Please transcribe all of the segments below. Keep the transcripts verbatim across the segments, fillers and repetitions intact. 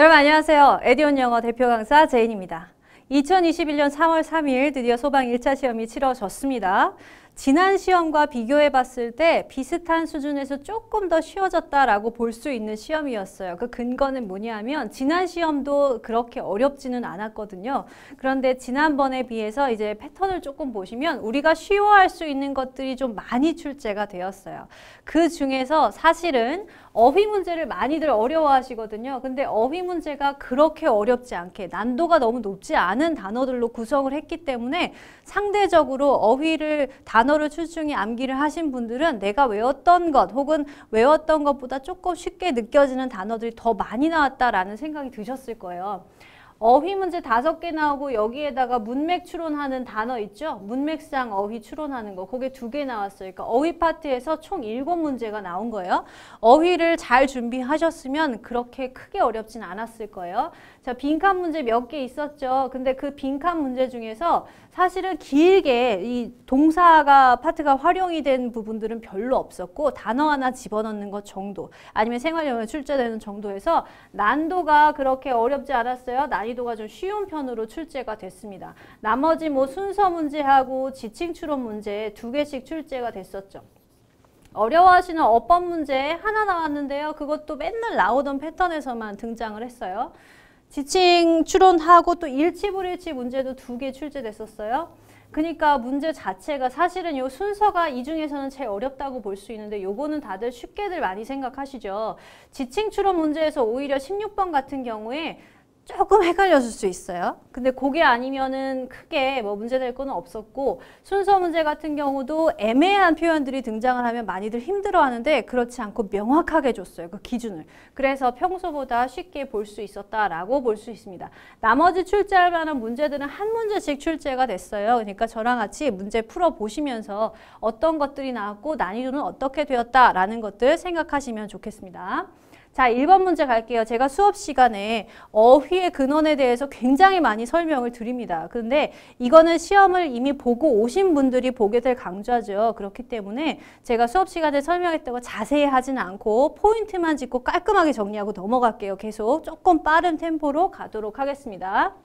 여러분 안녕하세요. 에듀온 영어 대표 강사 제인입니다. 이천이십일 년 삼월 삼일 드디어 소방 일 차 시험이 치러졌습니다. 지난 시험과 비교해 봤을 때 비슷한 수준에서 조금 더 쉬워졌다라고 볼 수 있는 시험이었어요. 그 근거는 뭐냐면 지난 시험도 그렇게 어렵지는 않았거든요. 그런데 지난번에 비해서 이제 패턴을 조금 보시면 우리가 쉬워할 수 있는 것들이 좀 많이 출제가 되었어요. 그 중에서 사실은 어휘 문제를 많이들 어려워하시거든요. 근데 어휘 문제가 그렇게 어렵지 않게 난도가 너무 높지 않은 단어들로 구성을 했기 때문에 상대적으로 어휘를 단어를 출중히 암기를 하신 분들은 내가 외웠던 것 혹은 외웠던 것보다 조금 쉽게 느껴지는 단어들이 더 많이 나왔다라는 생각이 드셨을 거예요. 어휘 문제 다섯 개 나오고 여기에다가 문맥 추론하는 단어 있죠? 문맥상 어휘 추론하는 거. 그게 두 개 나왔어요. 그러니까 어휘 파트에서 총 일곱 문제가 나온 거예요. 어휘를 잘 준비하셨으면 그렇게 크게 어렵진 않았을 거예요. 자, 빈칸 문제 몇 개 있었죠? 근데 그 빈칸 문제 중에서 사실은 길게 이 동사가 파트가 활용이 된 부분들은 별로 없었고 단어 하나 집어넣는 것 정도 아니면 생활용에 출제되는 정도에서 난도가 그렇게 어렵지 않았어요. 난이도가 좀 쉬운 편으로 출제가 됐습니다. 나머지 뭐 순서 문제하고 지칭 추론 문제 두 개씩 출제가 됐었죠. 어려워하시는 어법 문제 하나 나왔는데요. 그것도 맨날 나오던 패턴에서만 등장을 했어요. 지칭 추론하고 또 일치불일치 문제도 두 개 출제됐었어요. 그러니까 문제 자체가 사실은 요 순서가 이 중에서는 제일 어렵다고 볼 수 있는데 요거는 다들 쉽게들 많이 생각하시죠. 지칭 추론 문제에서 오히려 십육 번 같은 경우에 조금 헷갈렸을 수 있어요. 근데 그게 아니면은 크게 뭐 문제될 거는 없었고 순서 문제 같은 경우도 애매한 표현들이 등장을 하면 많이들 힘들어하는데 그렇지 않고 명확하게 줬어요. 그 기준을. 그래서 평소보다 쉽게 볼 수 있었다라고 볼 수 있습니다. 나머지 출제할 만한 문제들은 한 문제씩 출제가 됐어요. 그러니까 저랑 같이 문제 풀어보시면서 어떤 것들이 나왔고 난이도는 어떻게 되었다라는 것들 생각하시면 좋겠습니다. 자, 일 번 문제 갈게요. 제가 수업 시간에 어휘의 근원에 대해서 굉장히 많이 설명을 드립니다. 그런데 이거는 시험을 이미 보고 오신 분들이 보게 될 강좌죠. 그렇기 때문에 제가 수업 시간에 설명했던 거 자세히 하진 않고 포인트만 짚고 깔끔하게 정리하고 넘어갈게요. 계속 조금 빠른 템포로 가도록 하겠습니다.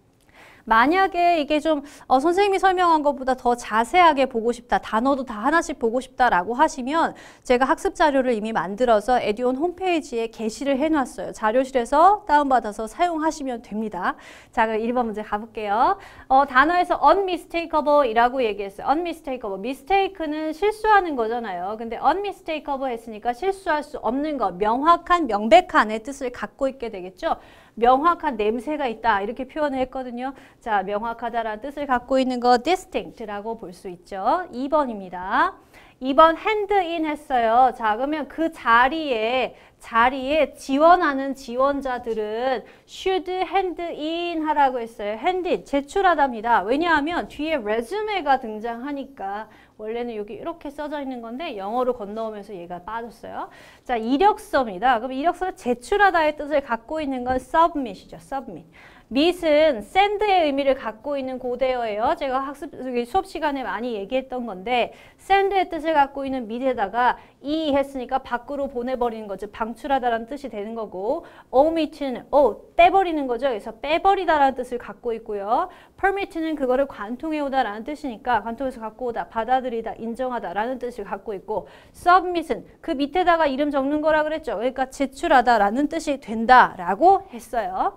만약에 이게 좀 어, 선생님이 설명한 것보다 더 자세하게 보고 싶다, 단어도 다 하나씩 보고 싶다라고 하시면 제가 학습 자료를 이미 만들어서 에듀온 홈페이지에 게시를 해놨어요. 자료실에서 다운받아서 사용하시면 됩니다. 자, 그럼 일 번 문제 가볼게요. 어, 단어에서 unmistakable이라고 얘기했어요. unmistakable. mistake는 실수하는 거잖아요. 근데 unmistakable 했으니까 실수할 수 없는 것, 명확한, 명백한의 뜻을 갖고 있게 되겠죠. 명확한 냄새가 있다 이렇게 표현을 했거든요. 자, 명확하다라는 뜻을 갖고 있는 거 distinct라고 볼 수 있죠. 이 번입니다. 이 번 hand in 했어요. 자, 그러면 그 자리에 자리에 지원하는 지원자들은 should hand in 하라고 했어요. hand in, 제출하답니다. 왜냐하면 뒤에 resume가 등장하니까 원래는 여기 이렇게 써져 있는 건데 영어로 건너오면서 얘가 빠졌어요. 자, 이력서입니다. 그럼 이력서가 제출하다의 뜻을 갖고 있는 건 submit이죠. submit. mit은 send의 의미를 갖고 있는 고대어예요. 제가 학습 수업 시간에 많이 얘기했던 건데 send의 뜻을 갖고 있는 mit에다가 이 했으니까 밖으로 보내버리는 거죠. 방출하다라는 뜻이 되는 거고 omit는 오 떼버리는 거죠. 그래서 빼버리다라는 뜻을 갖고 있고요. permit는 그거를 관통해오다라는 뜻이니까 관통해서 갖고 오다, 받아들이다, 인정하다라는 뜻을 갖고 있고 submit은 그 밑에다가 이름 적는 거라 그랬죠. 그러니까 제출하다라는 뜻이 된다라고 했어요.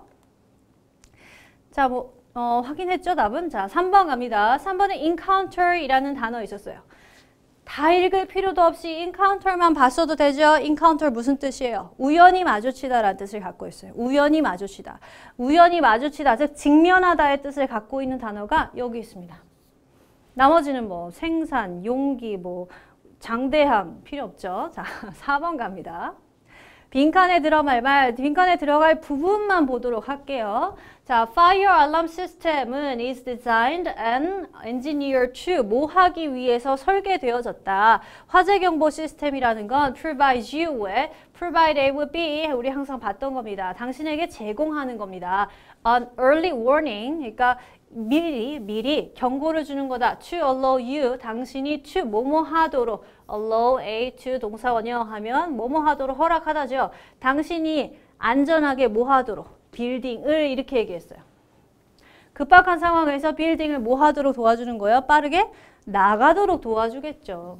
자, 뭐 어, 확인했죠, 답은? 자, 삼 번 갑니다. 삼 번에 encounter이라는 단어 있었어요. 다 읽을 필요도 없이 encounter만 봤어도 되죠? encounter 무슨 뜻이에요? 우연히 마주치다라는 뜻을 갖고 있어요. 우연히 마주치다. 우연히 마주치다, 즉 직면하다의 뜻을 갖고 있는 단어가 여기 있습니다. 나머지는 뭐 생산, 용기, 뭐 장대함 필요 없죠? 자, 사 번 갑니다. 빈칸에 들어갈 말, 빈칸에 들어갈 부분만 보도록 할게요. 자, fire alarm system은 is designed and engineered to 뭐 하기 위해서 설계되어졌다. 화재 경보 시스템이라는 건 provides you with, provide A with B, 우리 항상 봤던 겁니다. 당신에게 제공하는 겁니다. An early warning, 그러니까 미리 미리 경고를 주는 거다. To allow you, 당신이 to 뭐뭐 하도록, allow A to 동사 원형 하면 뭐뭐 하도록 허락하다죠. 당신이 안전하게 뭐 하도록, 빌딩을 이렇게 얘기했어요. 급박한 상황에서 빌딩을 뭐 하도록 도와주는 거예요? 빠르게 나가도록 도와주겠죠.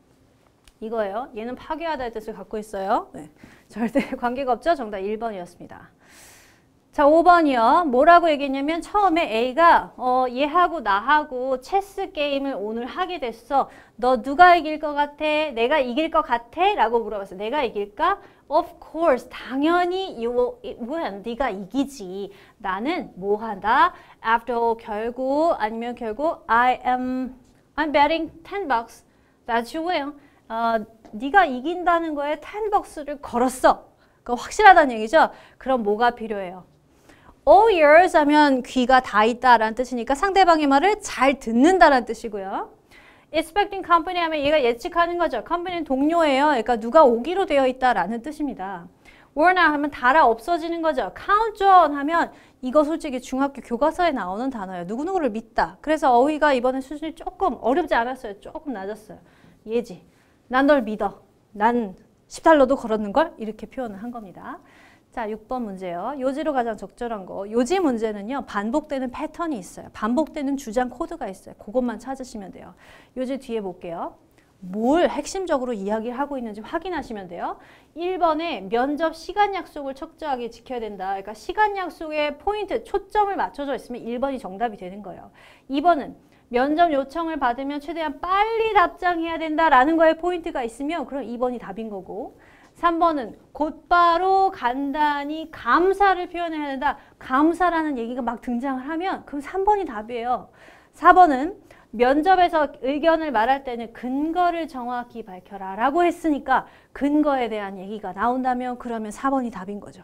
이거예요. 얘는 파괴하다의 뜻을 갖고 있어요. 네. 절대 관계가 없죠? 정답 일 번이었습니다. 자, 오 번이요. 뭐라고 얘기했냐면 처음에 A가 어, 얘하고 나하고 체스 게임을 오늘 하게 됐어. 너 누가 이길 것 같아? 내가 이길 것 같아? 라고 물어봤어요. 내가 이길까? Of course. 당연히 you will. 네가 이기지. 나는 뭐 한다? After all, 결국 아니면 결국 I am I'm betting ten bucks that you will. 어, 네가 이긴다는 거에 ten bucks를 걸었어. 그거 확실하다는 얘기죠? 그럼 뭐가 필요해요? All ears 하면 귀가 다 있다라는 뜻이니까 상대방의 말을 잘 듣는다라는 뜻이고요. Expecting company 하면 얘가 예측하는 거죠. company는 동료예요. 그러니까 누가 오기로 되어 있다라는 뜻입니다. were not 하면 달아 없어지는 거죠. count on 하면 이거 솔직히 중학교 교과서에 나오는 단어예요. 누구누구를 믿다. 그래서 어휘가 이번에 수준이 조금 어렵지 않았어요. 조금 낮았어요. 얘지. 난 널 믿어. 난 십 달러도 걸었는걸? 이렇게 표현을 한 겁니다. 자, 육 번 문제요. 요지로 가장 적절한 거. 요지 문제는요. 반복되는 패턴이 있어요. 반복되는 주장 코드가 있어요. 그것만 찾으시면 돼요. 요지 뒤에 볼게요. 뭘 핵심적으로 이야기를 하고 있는지 확인하시면 돼요. 일 번에 면접 시간 약속을 철저하게 지켜야 된다. 그러니까 시간 약속에 포인트, 초점을 맞춰져 있으면 일 번이 정답이 되는 거예요. 이 번은 면접 요청을 받으면 최대한 빨리 답장해야 된다라는 거에 포인트가 있으면 그럼 이 번이 답인 거고, 삼 번은 곧바로 간단히 감사를 표현해야 된다. 감사라는 얘기가 막 등장을 하면 그럼 삼 번이 답이에요. 사 번은 면접에서 의견을 말할 때는 근거를 정확히 밝혀라 라고 했으니까 근거에 대한 얘기가 나온다면 그러면 사 번이 답인 거죠.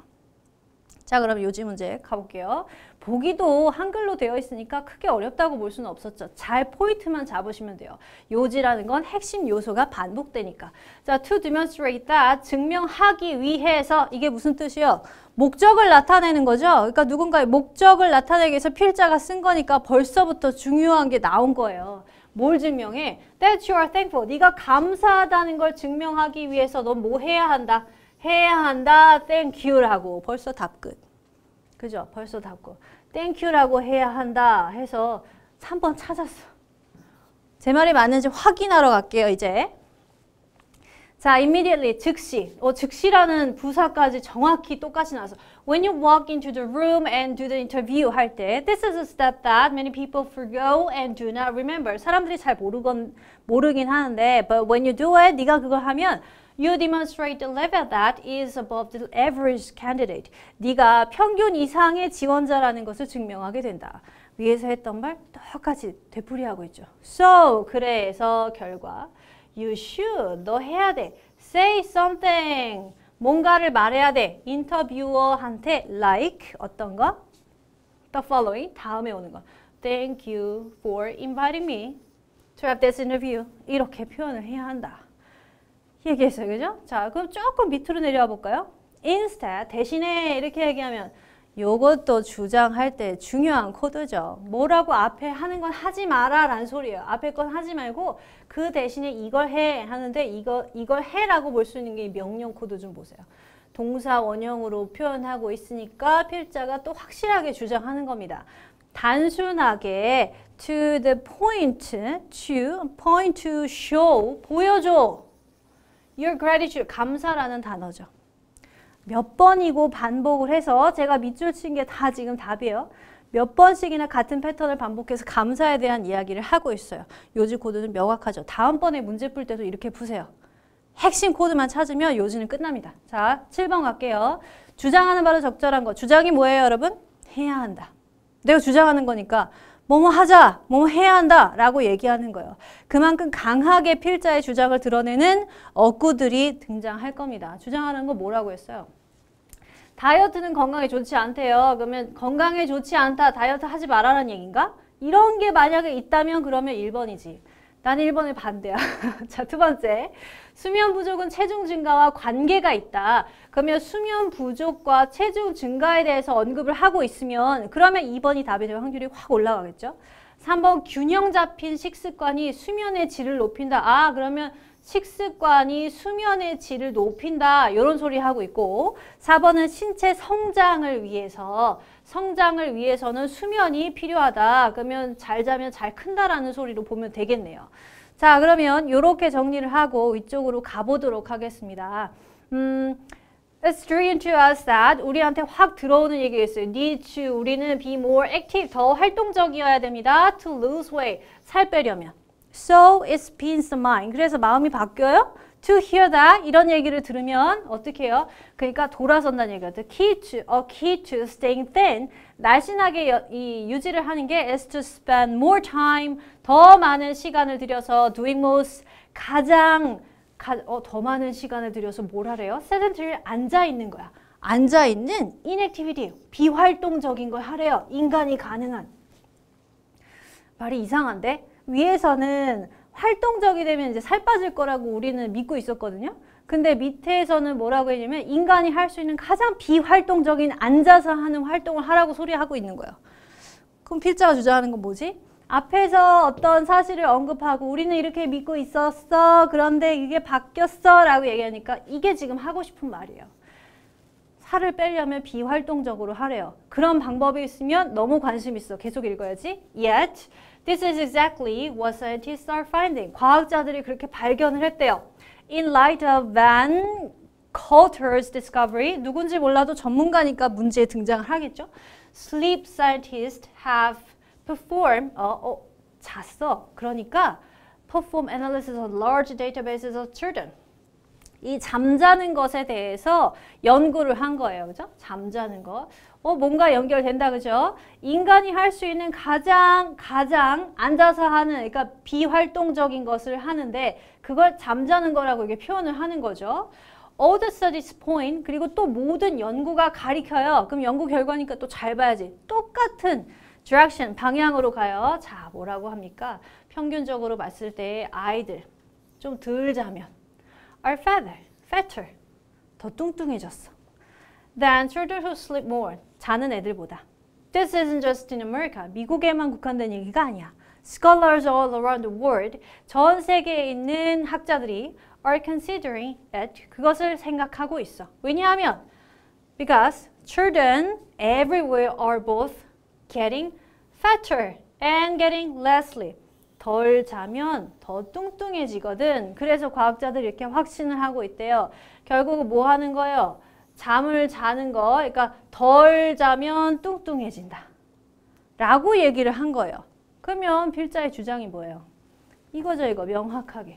자, 그럼 요지 문제 가볼게요. 보기도 한글로 되어 있으니까 크게 어렵다고 볼 수는 없었죠. 잘 포인트만 잡으시면 돼요. 요지라는 건 핵심 요소가 반복되니까. 자, to demonstrate that, 증명하기 위해서, 이게 무슨 뜻이요? 목적을 나타내는 거죠. 그러니까 누군가의 목적을 나타내기 위해서 필자가 쓴 거니까 벌써부터 중요한 게 나온 거예요. 뭘 증명해? That you are thankful. 네가 감사하다는 걸 증명하기 위해서 넌 뭐 해야 한다? 해야 한다. Thank you라고. 벌써 답 끝. 그죠? 벌써 답 끝. Thank you라고 해야 한다 해서 삼 번 찾았어. 제 말이 맞는지 확인하러 갈게요, 이제. 자, immediately, 즉시. 어, 즉시라는 부사까지 정확히 똑같이 나와서 When you walk into the room and do the interview 할 때 This is a step that many people forgo and do not remember. 사람들이 잘 모르건, 모르긴 하는데 But when you do it, 네가 그걸 하면 You demonstrate the level that is above the average candidate. 네가 평균 이상의 지원자라는 것을 증명하게 된다. 위에서 했던 말 똑같이 되풀이하고 있죠. So, 그래서 결과 You should, 너 해야 돼. Say something, 뭔가를 말해야 돼. 인터뷰어한테 like 어떤 거? The following, 다음에 오는 거. Thank you for inviting me to have this interview. 이렇게 표현을 해야 한다. 얘기했어요. 그죠? 자, 그럼 조금 밑으로 내려와 볼까요? Instead, 대신에 이렇게 얘기하면 요것도 주장할 때 중요한 코드죠. 뭐라고 앞에 하는 건 하지 마라 라는 소리예요. 앞에 건 하지 말고 그 대신에 이걸 해 하는데 이거, 이걸 해라고 볼 수 있는 게 명령 코드 좀 보세요. 동사 원형으로 표현하고 있으니까 필자가 또 확실하게 주장하는 겁니다. 단순하게 to the point, to, point to show, 보여줘. Your gratitude, 감사라는 단어죠. 몇 번이고 반복을 해서 제가 밑줄 친 게 다 지금 답이에요. 몇 번씩이나 같은 패턴을 반복해서 감사에 대한 이야기를 하고 있어요. 요지 코드는 명확하죠. 다음번에 문제 풀 때도 이렇게 푸세요. 핵심 코드만 찾으면 요지는 끝납니다. 자, 칠 번 갈게요. 주장하는 바로 적절한 거. 주장이 뭐예요, 여러분? 해야 한다. 내가 주장하는 거니까 뭐뭐 하자, 뭐뭐 해야 한다 라고 얘기하는 거예요. 그만큼 강하게 필자의 주장을 드러내는 어구들이 등장할 겁니다. 주장하는 거 뭐라고 했어요? 다이어트는 건강에 좋지 않대요. 그러면 건강에 좋지 않다, 다이어트 하지 말라는 얘기인가? 이런 게 만약에 있다면 그러면 일 번이지. 나는 일 번에 반대야. 자, 두 번째. 수면 부족은 체중 증가와 관계가 있다. 그러면 수면 부족과 체중 증가에 대해서 언급을 하고 있으면 그러면 이 번이 답이 될 확률이 확 올라가겠죠. 삼 번 균형 잡힌 식습관이 수면의 질을 높인다. 아, 그러면 식습관이 수면의 질을 높인다 이런 소리 하고 있고 사 번은 신체 성장을 위해서 성장을 위해서는 수면이 필요하다. 그러면 잘 자면 잘 큰다라는 소리로 보면 되겠네요. 자 그러면 이렇게 정리를 하고 위쪽으로 가보도록 하겠습니다. 음, It's driven to us that 우리한테 확 들어오는 얘기가 있어요. Need to 우리는 be more active 더 활동적이어야 됩니다. To lose weight 살 빼려면. So it spins the mind. 그래서 마음이 바뀌어요. To hear that 이런 얘기를 들으면 어떻게 해요? 그러니까 돌아선다는 얘기예요. The key to, a key to staying thin 날씬하게 여, 이 유지를 하는 게 is to spend more time 더 많은 시간을 들여서 doing most 가장 가, 어, 더 많은 시간을 들여서 뭘 하래요? sedentary 앉아 있는 거야. 앉아 있는 inactivity 비활동적인 걸 하래요. 인간이 가능한 말이 이상한데 위에서는 활동적이 되면 이제 살 빠질 거라고 우리는 믿고 있었거든요. 근데 밑에서는 뭐라고 했냐면 인간이 할 수 있는 가장 비활동적인 앉아서 하는 활동을 하라고 소리하고 있는 거예요. 그럼 필자가 주장하는 건 뭐지? 앞에서 어떤 사실을 언급하고 우리는 이렇게 믿고 있었어. 그런데 이게 바뀌었어. 라고 얘기하니까 이게 지금 하고 싶은 말이에요. 살을 빼려면 비활동적으로 하래요. 그런 방법이 있으면 너무 관심 있어. 계속 읽어야지. Yet, this is exactly what scientists are finding. 과학자들이 그렇게 발견을 했대요. In light of Van Coulter's discovery, 누군지 몰라도 전문가니까 문제에 등장을 하겠죠. Sleep scientists have performed, 어, 어, 잤어. 그러니까 perform analysis of large databases of children. 이 잠자는 것에 대해서 연구를 한 거예요. 그죠? 잠자는 거. 어, 뭔가 연결된다. 그죠? 인간이 할 수 있는 가장, 가장 앉아서 하는, 그러니까 비활동적인 것을 하는데, 그걸 잠자는 거라고 이게 표현을 하는 거죠. All the studies point, 그리고 또 모든 연구가 가리켜요. 그럼 연구 결과니까 또 잘 봐야지. 똑같은 direction, 방향으로 가요. 자, 뭐라고 합니까? 평균적으로 봤을 때 아이들 좀 덜 자면 are fatter, fatter, 더 뚱뚱해졌어. Than children who sleep more, 자는 애들보다. This isn't just in America, 미국에만 국한된 얘기가 아니야. Scholars all around the world, 전 세계에 있는 학자들이 are considering it, 그것을 생각하고 있어. 왜냐하면 because children everywhere are both getting fatter and getting less sleep. 덜 자면 더 뚱뚱해지거든. 그래서 과학자들이 이렇게 확신을 하고 있대요. 결국 뭐 하는 거예요? 잠을 자는 거, 그러니까 덜 자면 뚱뚱해진다. 라고 얘기를 한 거예요. 그러면 필자의 주장이 뭐예요? 이거죠, 이거 명확하게.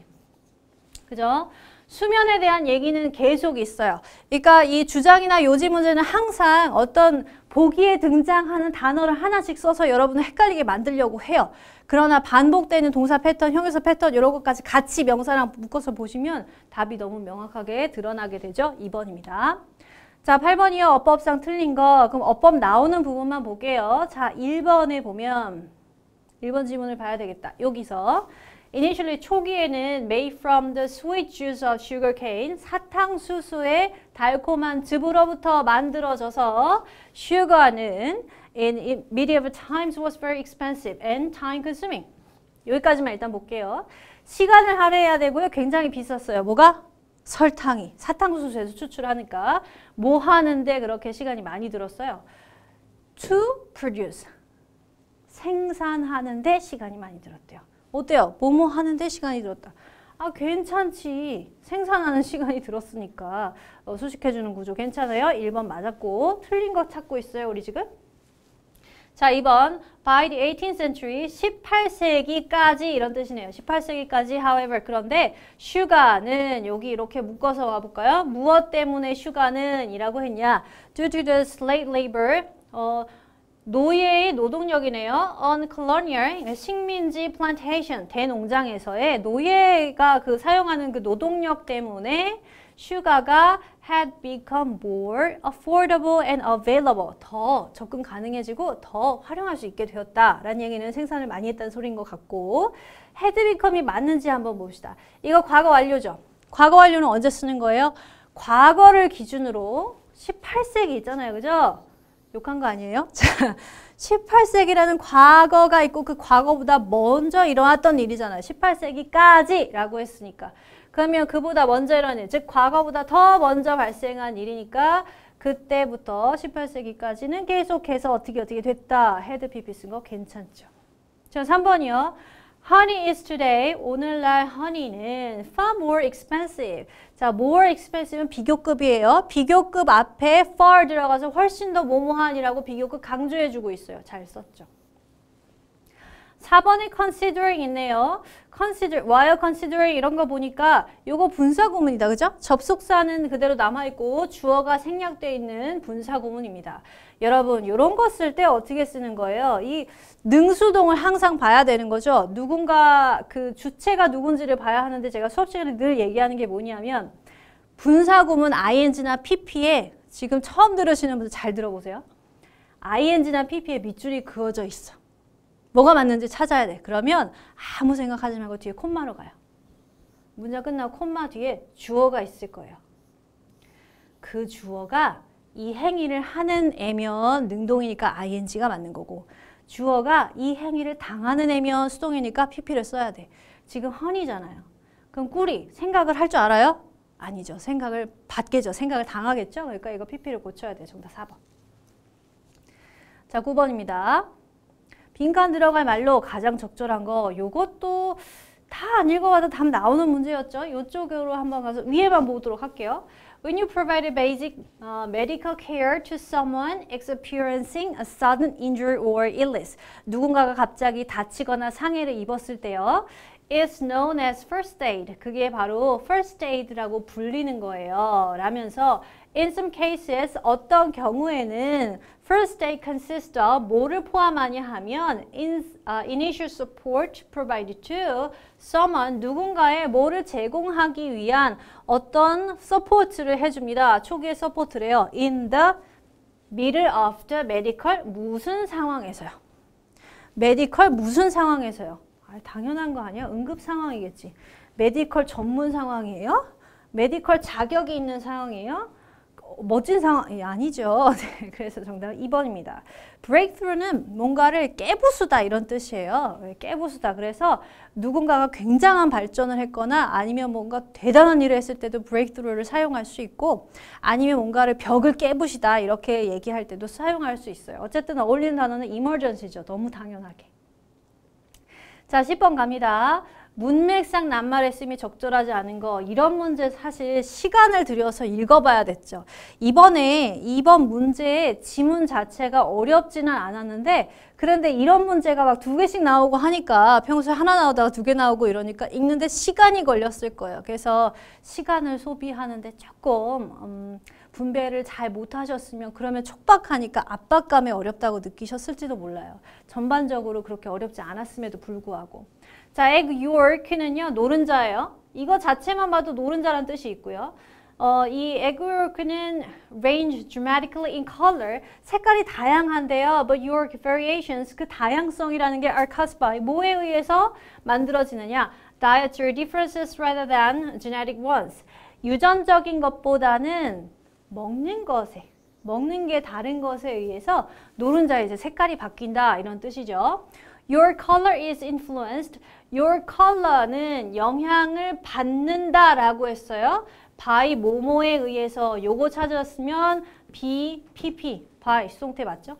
그죠? 수면에 대한 얘기는 계속 있어요. 그러니까 이 주장이나 요지 문제는 항상 어떤 보기에 등장하는 단어를 하나씩 써서 여러분을 헷갈리게 만들려고 해요. 그러나 반복되는 동사 패턴, 형용사 패턴 이런 것까지 같이 명사랑 묶어서 보시면 답이 너무 명확하게 드러나게 되죠. 이 번입니다. 자, 팔 번이요. 어법상 틀린 거. 그럼 어법 나오는 부분만 볼게요. 자, 일 번에 보면 일 번 지문을 봐야 되겠다. 여기서 Initially 초기에는 made from the sweet juice of sugar cane 사탕수수의 달콤한 즙으로부터 만들어져서 sugar는 in, in medieval times was very expensive and time consuming. 여기까지만 일단 볼게요. 시간을 할애해야 되고요. 굉장히 비쌌어요. 뭐가? 설탕이 사탕수수에서 추출하니까 뭐 하는데 그렇게 시간이 많이 들었어요? To produce 생산하는데 시간이 많이 들었대요. 어때요? 뭐뭐 하는데 시간이 들었다. 아, 괜찮지. 생산하는 시간이 들었으니까. 어, 수식해주는 구조 괜찮아요? 일 번 맞았고. 틀린 거 찾고 있어요, 우리 지금? 자, 이 번. By the eighteenth century, 십팔 세기까지 이런 뜻이네요. 십팔 세기까지, however. 그런데 슈가는 여기 이렇게 묶어서 와볼까요? 무엇 때문에 슈가는 이라고 했냐? Due to the slave labor, 어, 노예의 노동력이네요. On colonial, 식민지 plantation, 대농장에서의 노예가 그 사용하는 그 노동력 때문에 슈가가 had become more affordable and available. 더 접근 가능해지고 더 활용할 수 있게 되었다라는 얘기는 생산을 많이 했다는 소리인 것 같고 had become이 맞는지 한번 봅시다. 이거 과거 완료죠. 과거 완료는 언제 쓰는 거예요? 과거를 기준으로 십팔 세기 있잖아요. 그죠? 욕한 거 아니에요? 자, 십팔 세기라는 과거가 있고 그 과거보다 먼저 일어났던 일이잖아요. 십팔 세기까지 라고 했으니까. 그러면 그보다 먼저 일어난 일, 즉 과거보다 더 먼저 발생한 일이니까 그때부터 십팔 세기까지는 계속해서 어떻게 어떻게 됐다. had pp 쓴 거 괜찮죠. 자, 삼 번이요. Honey is today. 오늘날 honey는 far more expensive. 자, more expensive는 비교급이에요. 비교급 앞에 far 들어가서 훨씬 더 뭐뭐한이라고 비교급 강조해주고 있어요. 잘 썼죠. 사 번에 considering 있네요. consider, while considering 이런 거 보니까 요거 분사구문이다. 그죠? 접속사는 그대로 남아있고 주어가 생략되어 있는 분사구문입니다. 여러분, 요런 거 쓸 때 어떻게 쓰는 거예요? 이 능수동을 항상 봐야 되는 거죠. 누군가 그 주체가 누군지를 봐야 하는데 제가 수업 시간에 늘 얘기하는 게 뭐냐면 분사구문 아이엔지나 피피에 지금 처음 들으시는 분들 잘 들어보세요. 아이엔지나 피피에 밑줄이 그어져 있어. 뭐가 맞는지 찾아야 돼. 그러면 아무 생각하지 말고 뒤에 콤마로 가요. 문장 끝나고 콤마 뒤에 주어가 있을 거예요. 그 주어가 이 행위를 하는 애면 능동이니까 아이엔지가 맞는 거고 주어가 이 행위를 당하는 애면 수동이니까 피피를 써야 돼. 지금 허니잖아요. 그럼 꿀이 생각을 할 줄 알아요? 아니죠. 생각을 받겠죠. 생각을 당하겠죠. 그러니까 이거 피피를 고쳐야 돼요. 정답 사 번. 자, 구 번입니다. 빈칸 들어갈 말로 가장 적절한 거 요것도 다 안 읽어봐도 답 나오는 문제였죠. 이쪽으로 한번 가서 위에만 보도록 할게요. When you provide basic uh, medical care to someone experiencing a sudden injury or illness. 누군가가 갑자기 다치거나 상해를 입었을 때요. It's known as first aid. 그게 바로 first aid라고 불리는 거예요. 라면서 in some cases 어떤 경우에는 first aid consists of 뭐를 포함하냐 하면 in, uh, initial support provided to someone 누군가의 뭐를 제공하기 위한 어떤 서포트를 해줍니다. 초기의 서포트래요. in the middle of the medical 무슨 상황에서요. 메디컬 무슨 상황에서요. 아, 당연한 거 아니야? 응급 상황이겠지. 메디컬 전문 상황이에요? 메디컬 자격이 있는 상황이에요? 멋진 상황이 아니죠. 네, 그래서 정답은 이 번입니다. breakthrough는 뭔가를 깨부수다 이런 뜻이에요. 깨부수다. 그래서 누군가가 굉장한 발전을 했거나 아니면 뭔가 대단한 일을 했을 때도 breakthrough를 사용할 수 있고 아니면 뭔가를 벽을 깨부시다 이렇게 얘기할 때도 사용할 수 있어요. 어쨌든 어울리는 단어는 emergency죠. 너무 당연하게. 자, 십 번 갑니다. 문맥상 낱말했음이 적절하지 않은 거 이런 문제 사실 시간을 들여서 읽어봐야 됐죠. 이번에 이번 문제의 지문 자체가 어렵지는 않았는데 그런데 이런 문제가 막 두 개씩 나오고 하니까 평소에 하나 나오다가 두 개 나오고 이러니까 읽는데 시간이 걸렸을 거예요. 그래서 시간을 소비하는데 조금 음, 분배를 잘 못하셨으면 그러면 촉박하니까 압박감에 어렵다고 느끼셨을지도 몰라요. 전반적으로 그렇게 어렵지 않았음에도 불구하고. 자, egg york는요, 노른자예요. 이거 자체만 봐도 노른자란 뜻이 있고요. 어, 이 egg york는 range dramatically in color. 색깔이 다양한데요. But york variations, 그 다양성이라는 게 are caused by 뭐에 의해서 만들어지느냐? Dietary differences rather than genetic ones. 유전적인 것보다는 먹는 것에, 먹는 게 다른 것에 의해서 노른자 이제 색깔이 바뀐다 이런 뜻이죠. Your color is influenced. Your color는 영향을 받는다라고 했어요. by 뭐뭐에 의해서 요거 찾았으면 be, pp, by 수동태 맞죠?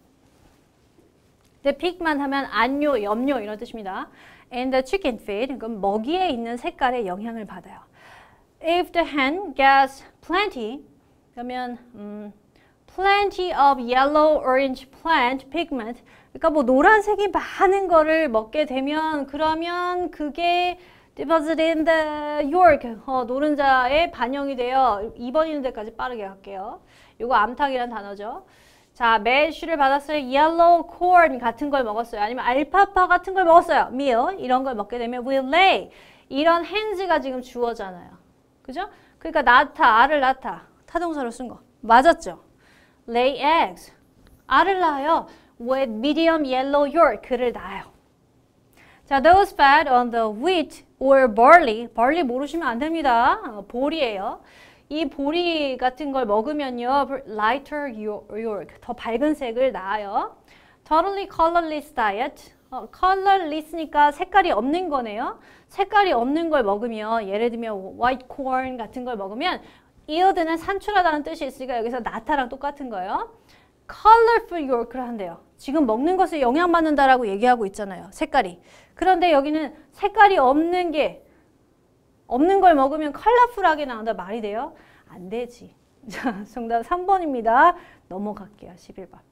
근데 pig만 하면 안요, 염료 이런 뜻입니다. And the chicken feed, 그럼 먹이에 있는 색깔에 영향을 받아요. If the hen gets plenty, 그러면 음, plenty of yellow, orange plant pigment, 그러니까 뭐 노란색이 많은 거를 먹게 되면 그러면 그게 deposited in the york, 어, 노른자에 반영이 돼요. 이 번 있는 데까지 빠르게 갈게요. 이거 암탉이란 단어죠. 자, 매슈를 받았어요. yellow corn 같은 걸 먹었어요. 아니면 알파파 같은 걸 먹었어요. meal 이런 걸 먹게 되면 will lay. 이런 hens가 지금 주어잖아요. 그죠? 그러니까 낳다, 알을 낳다. 타동사로 쓴 거. 맞았죠? lay eggs. 알을 낳아요. with medium yellow york. 그를 낳아요. 자, those fed on the wheat or barley. barley 모르시면 안 됩니다. 어, 보리예요. 이 보리 같은 걸 먹으면요. lighter york. 더 밝은 색을 낳아요. totally colorless diet. 어, colorless니까 색깔이 없는 거네요. 색깔이 없는 걸 먹으면 예를 들면 white corn 같은 걸 먹으면 yield는 산출하다는 뜻이 있으니까 여기서 not랑 똑같은 거예요. colorful York를 한대요. 지금 먹는 것을 영향받는다라고 얘기하고 있잖아요. 색깔이. 그런데 여기는 색깔이 없는 게 없는 걸 먹으면 컬러풀하게 나온다 말이 돼요? 안 되지. 자, 정답 삼 번입니다. 넘어갈게요. 십일 번.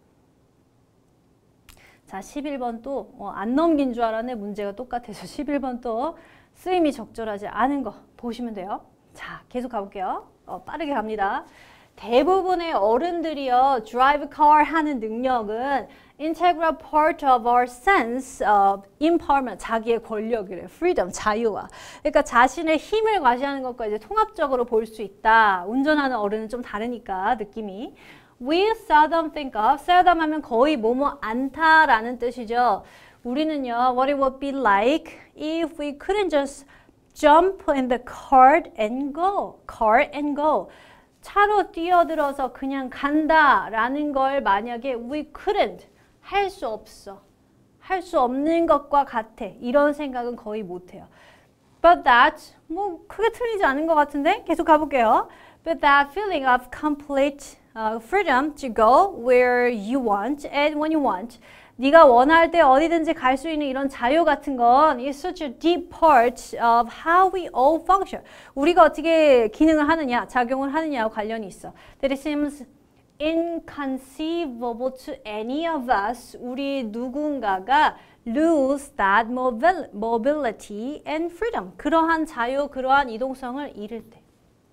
자, 십일 번 또 안 어, 넘긴 줄 알았네. 문제가 똑같아서 십일 번 또 쓰임이 적절하지 않은 거 보시면 돼요. 자, 계속 가볼게요. 어, 빠르게 갑니다. 대부분의 어른들이요, drive car 하는 능력은 integral part of our sense of empowerment, 자기의 권력이래요. freedom, 자유와. 그러니까 자신의 힘을 과시하는 것과 이제 통합적으로 볼 수 있다. 운전하는 어른은 좀 다르니까, 느낌이. We seldom think of, seldom 하면 거의 뭐뭐 않다라는 뜻이죠. 우리는요, what it would be like if we couldn't just jump in the car and go. car and go. 차로 뛰어들어서 그냥 간다라는 걸 만약에 we couldn't, 할 수 없어. 할 수 없는 것과 같아. 이런 생각은 거의 못해요. But that, 뭐 크게 틀리지 않은 것 같은데? 계속 가볼게요. But that feeling of complete uh, freedom to go where you want and when you want. 네가 원할 때 어디든지 갈 수 있는 이런 자유 같은 건 is such a deep part of how we all function. 우리가 어떻게 기능을 하느냐, 작용을 하느냐와 관련이 있어. That it seems inconceivable to any of us. 우리 누군가가 lose that mobility and freedom. 그러한 자유, 그러한 이동성을 잃을 때.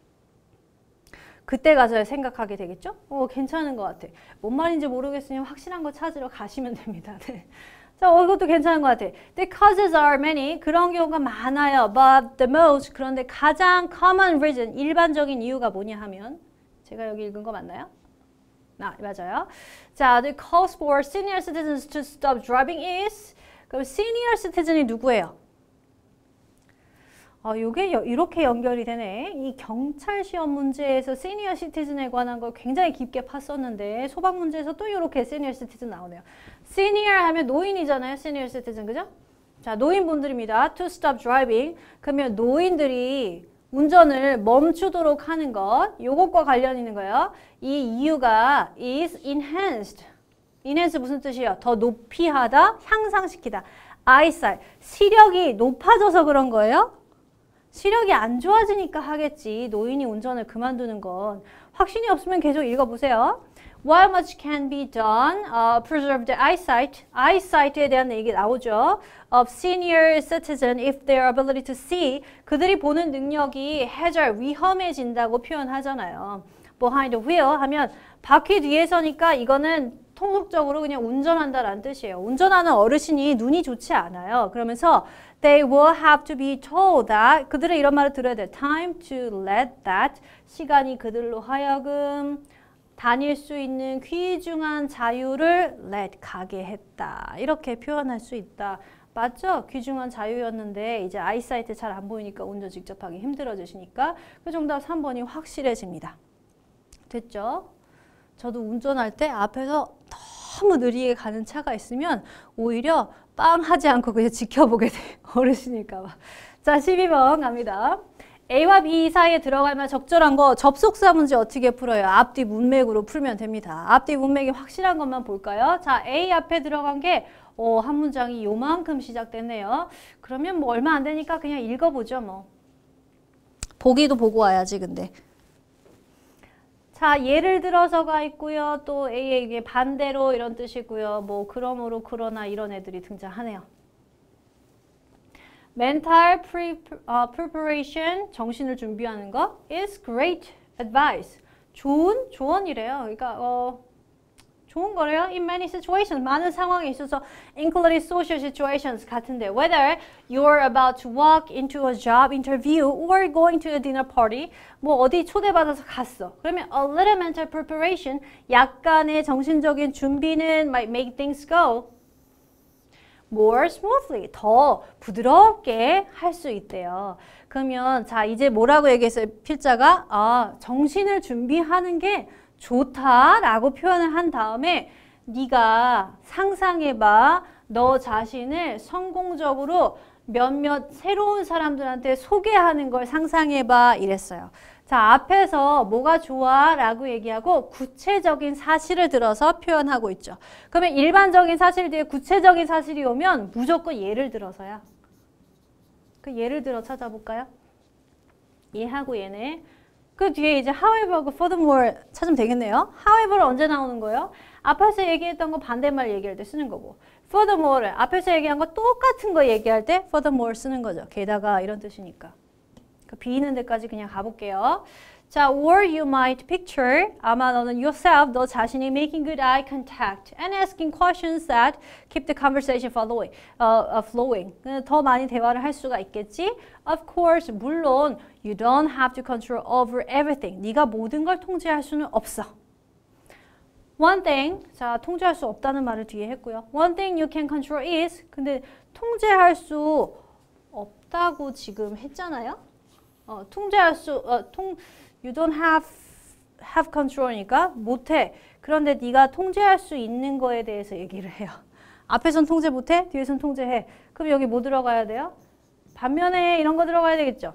그때 가서 생각하게 되겠죠? 어, 괜찮은 것 같아. 뭔 말인지 모르겠으니 확실한 거 찾으러 가시면 됩니다. 네. 자, 어, 이것도 괜찮은 것 같아. The causes are many. 그런 경우가 많아요. But the most, 그런데 가장 common reason, 일반적인 이유가 뭐냐 하면, 제가 여기 읽은 거 맞나요? 아, 맞아요. 자, the cause for senior citizens to stop driving is, 그럼 senior citizen이 누구예요? 아, 이게 이렇게 연결이 되네. 이 경찰 시험 문제에서 시니어 시티즌에 관한 걸 굉장히 깊게 팠었는데 소방 문제에서 또 이렇게 시니어 시티즌 나오네요. 시니어 하면 노인이잖아요. 시니어 시티즌, 그죠? 자, 노인분들입니다. To stop driving. 그러면 노인들이 운전을 멈추도록 하는 것, 요것과 관련 있는 거예요. 이 이유가 is enhanced. enhance 무슨 뜻이에요? 더 높이 하다, 향상시키다. eyesight, 시력이 높아져서 그런 거예요. 시력이 안 좋아지니까 하겠지. 노인이 운전을 그만두는 건. 확신이 없으면 계속 읽어보세요. While much can be done, uh, preserve the eyesight. eyesight에 대한 얘기 나오죠. Of senior citizen if their ability to see. 그들이 보는 능력이 해절, 위험해진다고 표현하잖아요. Behind the wheel 하면 바퀴 뒤에서니까 이거는 통속적으로 그냥 운전한다라는 뜻이에요. 운전하는 어르신이 눈이 좋지 않아요. 그러면서 they will have to be told that 그들은 이런 말을 들어야 돼. Time to let that 시간이 그들로 하여금 다닐 수 있는 귀중한 자유를 let 가게 했다. 이렇게 표현할 수 있다. 맞죠? 귀중한 자유였는데 이제 아이사이트 잘 안 보이니까 운전 직접 하기 힘들어지시니까 그 정답 삼 번이 확실해집니다. 됐죠? 저도 운전할 때 앞에서 너무 느리게 가는 차가 있으면 오히려 빵 하지 않고 그냥 지켜보게 돼요. 어르신일까 봐. 자, 십이 번 갑니다. A와 B 사이에 들어가면 적절한 거 접속사 문제 어떻게 풀어요? 앞뒤 문맥으로 풀면 됩니다. 앞뒤 문맥이 확실한 것만 볼까요? 자, A 앞에 들어간 게 어, 한 문장이 요만큼 시작됐네요. 그러면 뭐 얼마 안 되니까 그냥 읽어보죠 뭐. 보기도 보고 와야지 근데. 자, 예를 들어서가 있고요. 또 A에게 반대로 이런 뜻이고요. 뭐 그러므로 그러나 이런 애들이 등장하네요. Mental pre, uh, preparation, 정신을 준비하는 거 is great advice. 좋은 조언이래요. 그러니까 어, 좋은 거래요. In many situations, 많은 상황에 있어서 including social situations 같은데 whether you're about to walk into a job interview or going to a dinner party 뭐 어디 초대받아서 갔어. 그러면 a little mental preparation, 약간의 정신적인 준비는 might make things go more smoothly, 더 부드럽게 할 수 있대요. 그러면 자 이제 뭐라고 얘기했어요? 필자가 아 정신을 준비하는 게 좋다라고 표현을 한 다음에 네가 상상해봐. 너 자신을 성공적으로 몇몇 새로운 사람들한테 소개하는 걸 상상해봐 이랬어요. 자, 앞에서 뭐가 좋아 라고 얘기하고 구체적인 사실을 들어서 표현하고 있죠. 그러면 일반적인 사실 뒤에 구체적인 사실이 오면 무조건 예를 들어서야. 그 예를 들어 찾아볼까요? 얘하고 얘네. 그 뒤에 이제 however하고 furthermore 찾으면 되겠네요. however는 언제 나오는 거예요? 앞에서 얘기했던 거 반대말 얘기할 때 쓰는 거고, furthermore를 앞에서 얘기한 거 똑같은 거 얘기할 때 furthermore 쓰는 거죠. 게다가 이런 뜻이니까. 그 비는 데까지 그냥 가볼게요. 자, or you might picture, 아마 너는 yourself, 너 자신이 making good eye contact and asking questions that keep the conversation flowing. Uh, uh, flowing. 더 많이 대화를 할 수가 있겠지. Of course, 물론 you don't have to control over everything. 네가 모든 걸 통제할 수는 없어. One thing, 자, 통제할 수 없다는 말을 뒤에 했고요. One thing you can control is, 근데 통제할 수 없다고 지금 했잖아요. 어, 통제할 수, 어, 통, you don't have, have control이니까 못해. 그런데 네가 통제할 수 있는 거에 대해서 얘기를 해요. 앞에선 통제 못해? 뒤에선 통제해. 그럼 여기 뭐 들어가야 돼요? 반면에 이런 거 들어가야 되겠죠?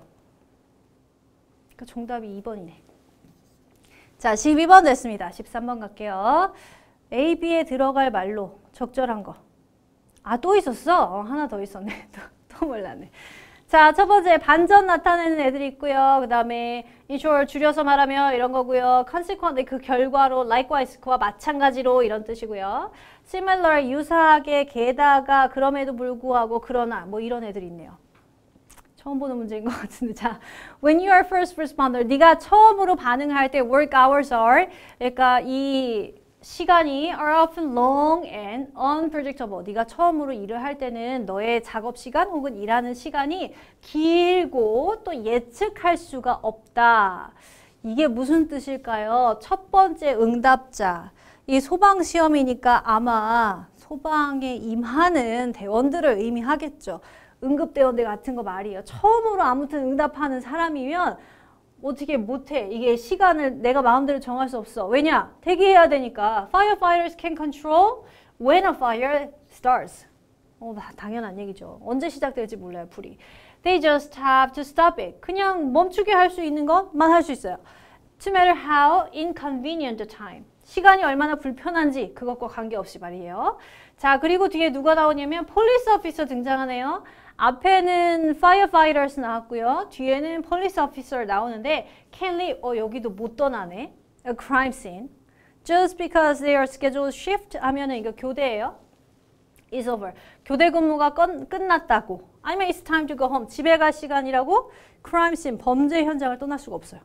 그 정답이 이 번이네. 자, 십이 번 됐습니다. 십삼 번 갈게요. A, B에 들어갈 말로 적절한 거. 아, 또 있었어? 어, 하나 더 있었네. 또, 또 몰랐네. 자, 첫 번째 반전 나타내는 애들이 있고요. 그 다음에 in short 줄여서 말하면 이런 거고요. consequently 그 결과로 likewise 그와 마찬가지로 이런 뜻이고요. similar 유사하게 게다가 그럼에도 불구하고 그러나 뭐 이런 애들이 있네요. 처음 보는 문제인 것 같은데. 자, when you are first responder, 네가 처음으로 반응할 때 work hours are, 그러니까 이 시간이 are often long and unpredictable. 네가 처음으로 일을 할 때는 너의 작업 시간 혹은 일하는 시간이 길고 또 예측할 수가 없다. 이게 무슨 뜻일까요? 첫 번째 응답자. 이 소방 시험이니까 아마 소방에 임하는 대원들을 의미하겠죠. 응급대원대 같은 거 말이에요. 처음으로 아무튼 응답하는 사람이면 어떻게 못해. 이게 시간을 내가 마음대로 정할 수 없어. 왜냐? 대기해야 되니까. Firefighters can control when a fire starts. 어, 당연한 얘기죠. 언제 시작될지 몰라요, 불이. They just have to stop it. 그냥 멈추게 할 수 있는 것만 할 수 있어요. To matter how inconvenient the time. 시간이 얼마나 불편한지 그것과 관계없이 말이에요. 자, 그리고 뒤에 누가 나오냐면 police officer 등장하네요. 앞에는 firefighters 나왔고요. 뒤에는 police officer 나오는데 can leave, 어 여기도 못 떠나네. A crime scene. Just because their scheduled shift 하면은 이거 교대예요. is over. 교대 근무가 끝, 끝났다고. 아니면 it's time to go home. 집에 갈 시간이라고 crime scene, 범죄 현장을 떠날 수가 없어요.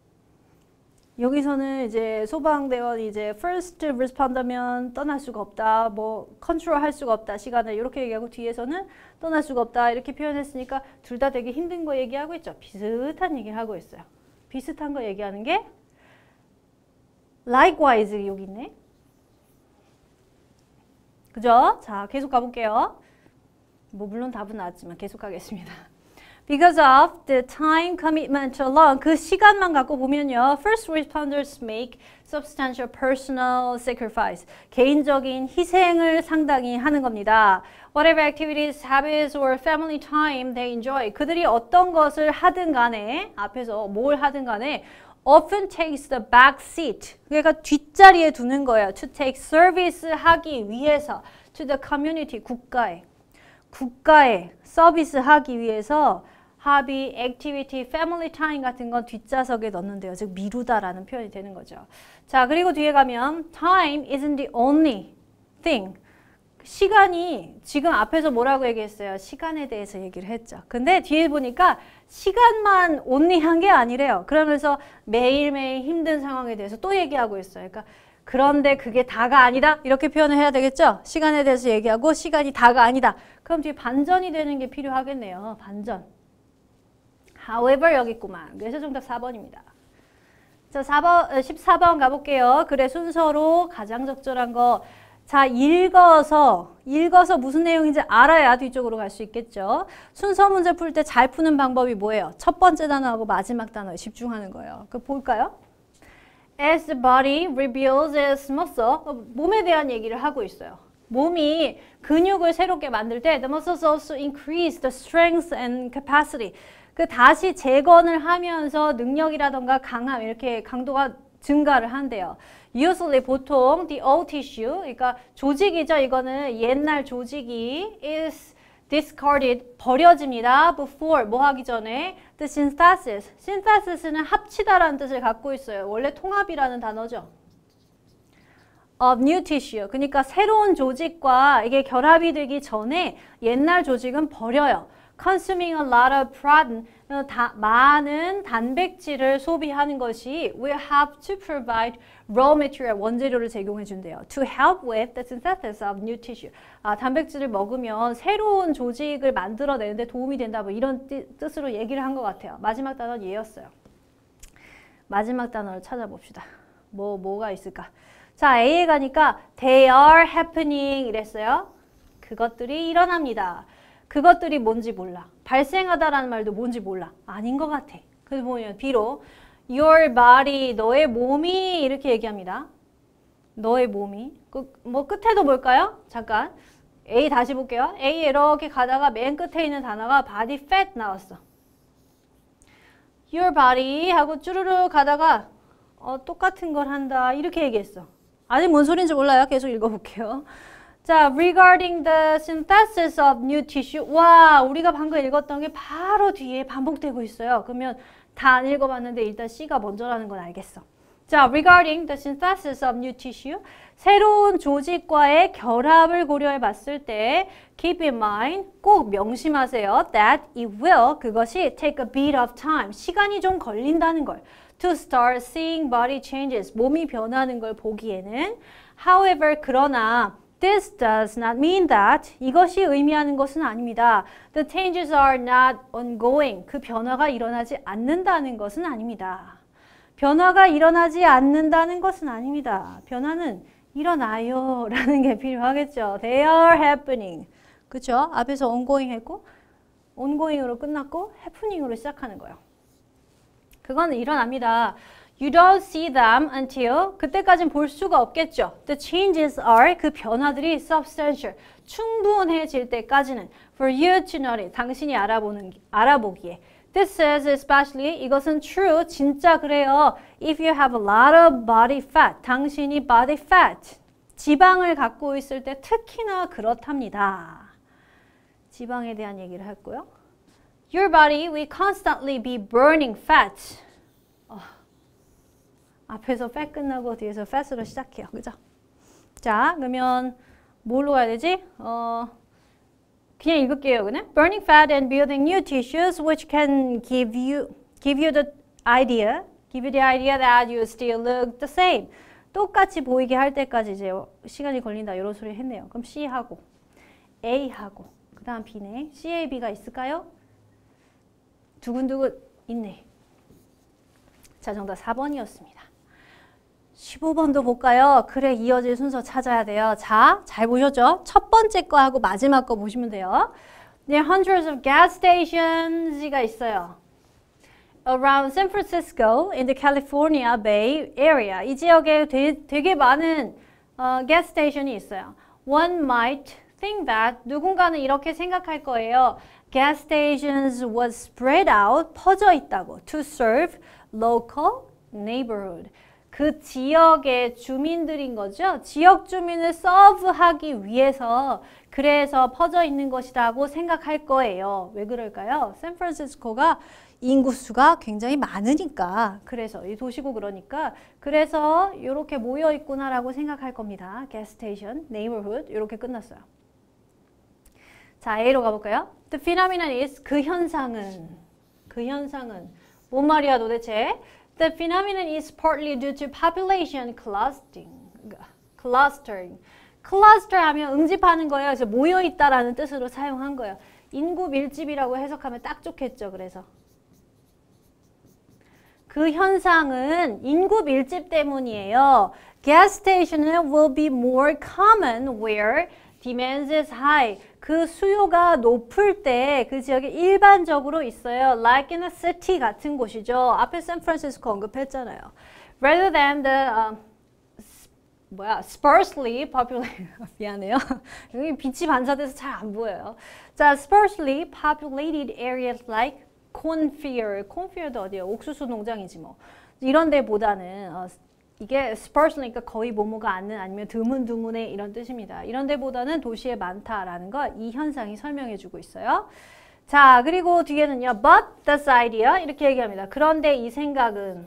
여기서는 이제 소방대원이 이제 first responder면 떠날 수가 없다, 뭐 컨트롤 할 수가 없다, 시간을 이렇게 얘기하고 뒤에서는 떠날 수가 없다 이렇게 표현했으니까 둘 다 되게 힘든 거 얘기하고 있죠. 비슷한 얘기를 하고 있어요. 비슷한 거 얘기하는 게 likewise 여기 있네. 그죠? 자, 계속 가볼게요. 뭐 물론 답은 나왔지만 계속 가겠습니다. Because of the time commitment alone, 그 시간만 갖고 보면요. First responders make substantial personal sacrifice. 개인적인 희생을 상당히 하는 겁니다. Whatever activities, habits, or family time they enjoy. 그들이 어떤 것을 하든 간에, 앞에서 뭘 하든 간에 often takes the back seat. 그러니까 뒷자리에 두는 거예요. To take service 하기 위해서. To the community, 국가에. 국가에 서비스 하기 위해서 합의, 액티비티, 패밀리 타임 같은 건 뒷좌석에 넣는데요. 즉 미루다라는 표현이 되는 거죠. 자, 그리고 뒤에 가면 time isn't the only thing. 시간이 지금 앞에서 뭐라고 얘기했어요? 시간에 대해서 얘기를 했죠. 근데 뒤에 보니까 시간만 only 한 게 아니래요. 그러면서 매일매일 힘든 상황에 대해서 또 얘기하고 있어요. 그러니까 그런데 그게 다가 아니다. 이렇게 표현을 해야 되겠죠? 시간에 대해서 얘기하고 시간이 다가 아니다. 그럼 뒤에 반전이 되는 게 필요하겠네요. 반전. However 여기 있구만. 그래서 정답 사 번입니다. 자, 사 번, 십사 번 가볼게요. 그래 순서로 가장 적절한 거. 자, 읽어서 읽어서 무슨 내용인지 알아야 뒤쪽으로 갈 수 있겠죠. 순서 문제 풀 때 잘 푸는 방법이 뭐예요? 첫 번째 단어하고 마지막 단어에 집중하는 거예요. 그 볼까요? as the body rebuilds its muscle, 몸에 대한 얘기를 하고 있어요. 몸이 근육을 새롭게 만들 때 the muscles also increase the strength and capacity. 그 다시 재건을 하면서 능력이라던가 강함 이렇게 강도가 증가를 한대요. Usually 보통 the old tissue, 그러니까 조직이죠. 이거는 옛날 조직이 is discarded, 버려집니다. Before, 뭐 하기 전에 the synthesis. synthesis는 합치다라는 뜻을 갖고 있어요. 원래 통합이라는 단어죠. of new tissue. 그러니까 새로운 조직과 이게 결합이 되기 전에 옛날 조직은 버려요. consuming a lot of protein. 다, 많은 단백질을 소비하는 것이 will have to provide raw material, 원재료를 제공해 준대요. To help with the synthesis of new tissue. 아, 단백질을 먹으면 새로운 조직을 만들어내는데 도움이 된다. 뭐 이런 띠, 뜻으로 얘기를 한 것 같아요. 마지막 단어는 얘였어요. 마지막 단어를 찾아봅시다. 뭐, 뭐가 있을까? 자, A에 가니까 they are happening 이랬어요. 그것들이 일어납니다. 그것들이 뭔지 몰라. 발생하다라는 말도 뭔지 몰라. 아닌 것 같아. 그래서 보면 B로 your body, 너의 몸이 이렇게 얘기합니다. 너의 몸이. 그, 뭐 끝에도 볼까요? 잠깐. A 다시 볼게요. A 이렇게 가다가 맨 끝에 있는 단어가 body fat 나왔어. your body 하고 쭈루루 가다가 어, 똑같은 걸 한다. 이렇게 얘기했어. 아직 뭔 소리인지 몰라요. 계속 읽어볼게요. 자, regarding the synthesis of new tissue. 와, 우리가 방금 읽었던 게 바로 뒤에 반복되고 있어요. 그러면 다 안 읽어봤는데 일단 C가 먼저라는 건 알겠어. 자, regarding the synthesis of new tissue. 새로운 조직과의 결합을 고려해 봤을 때 keep in mind, 꼭 명심하세요. that it will, 그것이 take a bit of time. 시간이 좀 걸린다는 걸. to start seeing body changes. 몸이 변하는 걸 보기에는. however, 그러나 This does not mean that. 이것이 의미하는 것은 아닙니다. The changes are not ongoing. 그 변화가 일어나지 않는다는 것은 아닙니다. 변화가 일어나지 않는다는 것은 아닙니다. 변화는 일어나요 라는 게 필요하겠죠. They are happening. 그쵸? 앞에서 ongoing 했고 ongoing으로 끝났고 happening으로 시작하는 거예요. 그건 일어납니다. You don't see them until 그때까지는 볼 수가 없겠죠. The changes are 그 변화들이 substantial 충분해질 때까지는 for you to notice 당신이 알아보는 알아보기에. This is especially 이것은 true 진짜 그래요. If you have a lot of body fat 당신이 body fat 지방을 갖고 있을 때 특히나 그렇답니다. 지방에 대한 얘기를 했고요. Your body will constantly be burning fat. 어. 앞에서 fat 끝나고 뒤에서 fat으로 시작해요. 그죠? 자, 그러면 뭘로 가야 되지? 어, 그냥 읽을게요. 그냥 burning fat and building new tissues which can give you give you the idea, give you the idea that you still look the same. 똑같이 보이게 할 때까지 이제 시간이 걸린다. 이런 소리 했네요. 그럼 C하고 A하고 그 다음 B네. C에 B가 있을까요? 두근두근 있네. 자, 정답 사 번이었습니다. 십오 번도 볼까요? 그래, 이어질 순서 찾아야 돼요. 자, 잘 보셨죠? 첫 번째 거 하고 마지막 거 보시면 돼요. There are hundreds of gas stations가 있어요. Around San Francisco in the California Bay Area. 이 지역에 되, 되게 많은 어, gas station이 있어요. One might think that 누군가는 이렇게 생각할 거예요. Gas stations was spread out, 퍼져 있다고. To serve local neighborhood. 그 지역의 주민들인 거죠. 지역 주민을 서브하기 위해서 그래서 퍼져 있는 것이라고 생각할 거예요. 왜 그럴까요? 샌프란시스코가 인구수가 굉장히 많으니까 그래서 이 도시고 그러니까 그래서 이렇게 모여 있구나라고 생각할 겁니다. gas station, neighborhood 이렇게 끝났어요. 자, A로 가볼까요? The phenomenon is 그 현상은 그 현상은 뭔 말이야 도대체? The phenomenon is partly due to population clustering. clustering. cluster 하면 응집하는 거예요. 그래서 모여 있다라는 뜻으로 사용한 거예요. 인구 밀집이라고 해석하면 딱 좋겠죠. 그래서 그 현상은 인구 밀집 때문이에요. Gas stations will be more common where demand is high. 그 수요가 높을 때 그 지역에 일반적으로 있어요. Like in a city 같은 곳이죠. 앞에 샌프란시스코 언급했잖아요. rather than the um, 뭐야 sparsely populated 미안해요. 여기 빛이 반사돼서 잘 안 보여요. 자, sparsely populated areas like cornfield. cornfield도 어디예요? 옥수수 농장이지 뭐. 이런 데보다는 어, 이게 sparsely니까 거의 뭐뭐가 않는 아니면 드문드문의 이런 뜻입니다. 이런 데보다는 도시에 많다라는 거 이 현상이 설명해 주고 있어요. 자, 그리고 뒤에는요. But this idea 이렇게 얘기합니다. 그런데 이 생각은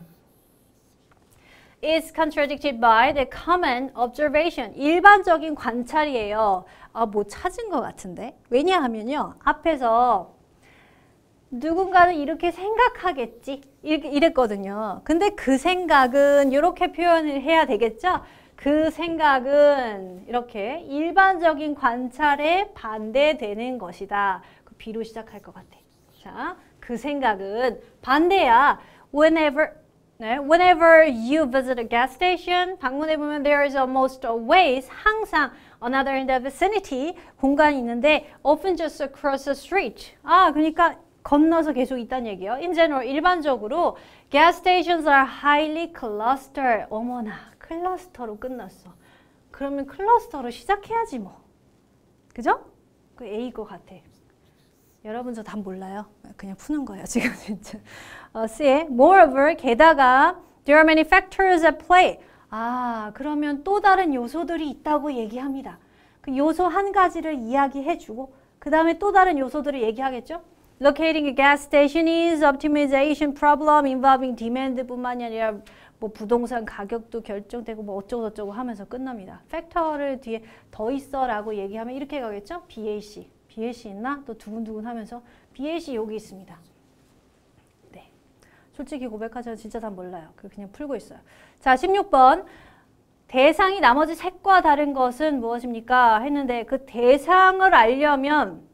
is contradicted by the common observation. 일반적인 관찰이에요. 아, 뭐 찾은 것 같은데? 왜냐하면요. 앞에서 누군가는 이렇게 생각하겠지 이랬거든요. 근데 그 생각은 이렇게 표현을 해야 되겠죠? 그 생각은 이렇게 일반적인 관찰에 반대되는 것이다. 그 B로 시작할 것 같아. 자, 그 생각은 반대야. Whenever, 네, whenever you visit a gas station, 방문해 보면 there is almost always 항상 another in the vicinity 공간이 있는데 often just across the street. 아, 그러니까 건너서 계속 있다는 얘기예요. In general, 일반적으로 gas stations are highly clustered. 어머나, 클러스터로 끝났어. 그러면 클러스터로 시작해야지 뭐. 그죠? 그 A일 것 같아. 여러분 저 답 몰라요. 그냥 푸는 거예요, 지금 진짜. 어, C. Moreover, 게다가 there are many factors at play. 아, 그러면 또 다른 요소들이 있다고 얘기합니다. 그 요소 한 가지를 이야기해주고 그 다음에 또 다른 요소들을 얘기하겠죠? Locating a gas station is optimization problem involving demand뿐만이 아니라 뭐 부동산 가격도 결정되고 뭐 어쩌고 저쩌고 하면서 끝납니다. 팩터를 뒤에 더 있어라고 얘기하면 이렇게 가겠죠? 비 에이 씨. 비 에이 씨 있나? 또 두근두근 하면서 비 에이 씨 여기 있습니다. 네. 솔직히 고백하자면 진짜 다 몰라요. 그냥 풀고 있어요. 자, 십육 번. 대상이 나머지 색과 다른 것은 무엇입니까? 했는데 그 대상을 알려면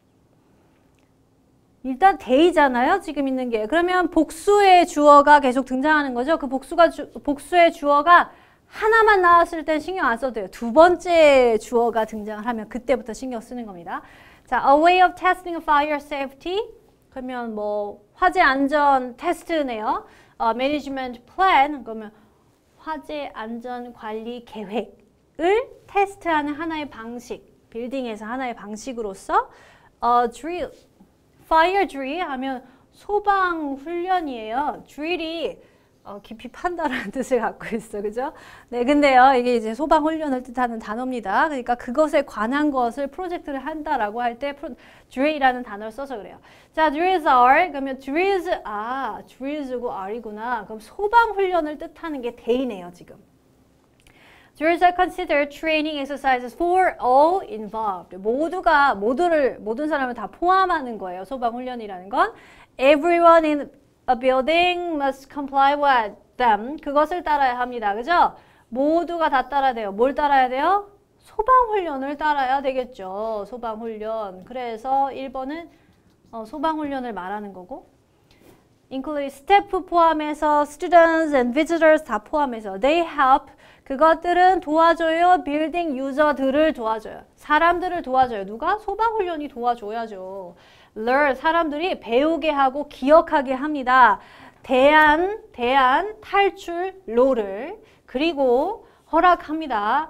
일단 대이잖아요. 지금 있는 게. 그러면 복수의 주어가 계속 등장하는 거죠. 그 복수가 주, 복수의 주어가 하나만 나왔을 땐 신경 안 써도 돼요. 두 번째 주어가 등장을 하면 그때부터 신경 쓰는 겁니다. 자, a way of testing fire safety. 그러면 뭐 화재 안전 테스트네요. 어, management plan. 그러면 화재 안전 관리 계획을 테스트하는 하나의 방식. 빌딩에서 하나의 방식으로서 어, drill. fire drill 하면 소방 훈련이에요. drill이 어, 깊이 판다라는 뜻을 갖고 있어, 그죠? 네, 근데요, 이게 이제 소방 훈련을 뜻하는 단어입니다. 그러니까 그것에 관한 것을 프로젝트를 한다라고 할 때 drill이라는 단어를 써서 그래요. 자, drills are 그러면 drills 아, drills고 are이구나. 그럼 소방 훈련을 뜻하는 게 대이네요, 지금. Drills are considered training exercises for all involved. 모두가 모두를 모든 사람을 다 포함하는 거예요. 소방 훈련이라는 건 everyone in a building must comply with them. 그것을 따라야 합니다. 그죠? 모두가 다 따라야 돼요. 뭘 따라야 돼요? 소방 훈련을 따라야 되겠죠. 소방 훈련. 그래서 일 번은 어, 소방 훈련을 말하는 거고 include 스태프 포함해서 students and visitors 다 포함해서 they help 그것들은 도와줘요. 빌딩 유저들을 도와줘요. 사람들을 도와줘요. 누가? 소방훈련이 도와줘야죠. learn, 사람들이 배우게 하고 기억하게 합니다. 대안, 대안, 탈출로를 그리고 허락합니다.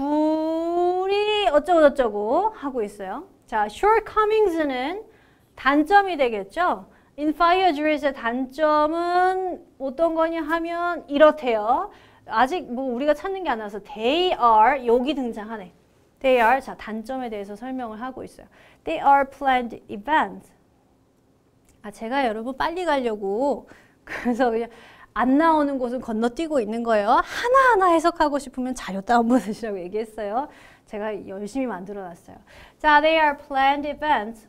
불이 어쩌고저쩌고 하고 있어요. 자, shortcomings는 단점이 되겠죠. in fire drills의 단점은 어떤 거냐 하면 이렇대요. 아직 뭐 우리가 찾는 게 안 나와서 they are 여기 등장하네. They are 자 단점에 대해서 설명을 하고 있어요. They are planned events. 아 제가 여러분 빨리 가려고 그래서 그냥 안 나오는 곳은 건너뛰고 있는 거예요. 하나하나 해석하고 싶으면 자료 다운받으시라고 얘기했어요. 제가 열심히 만들어놨어요. 자, they are planned events.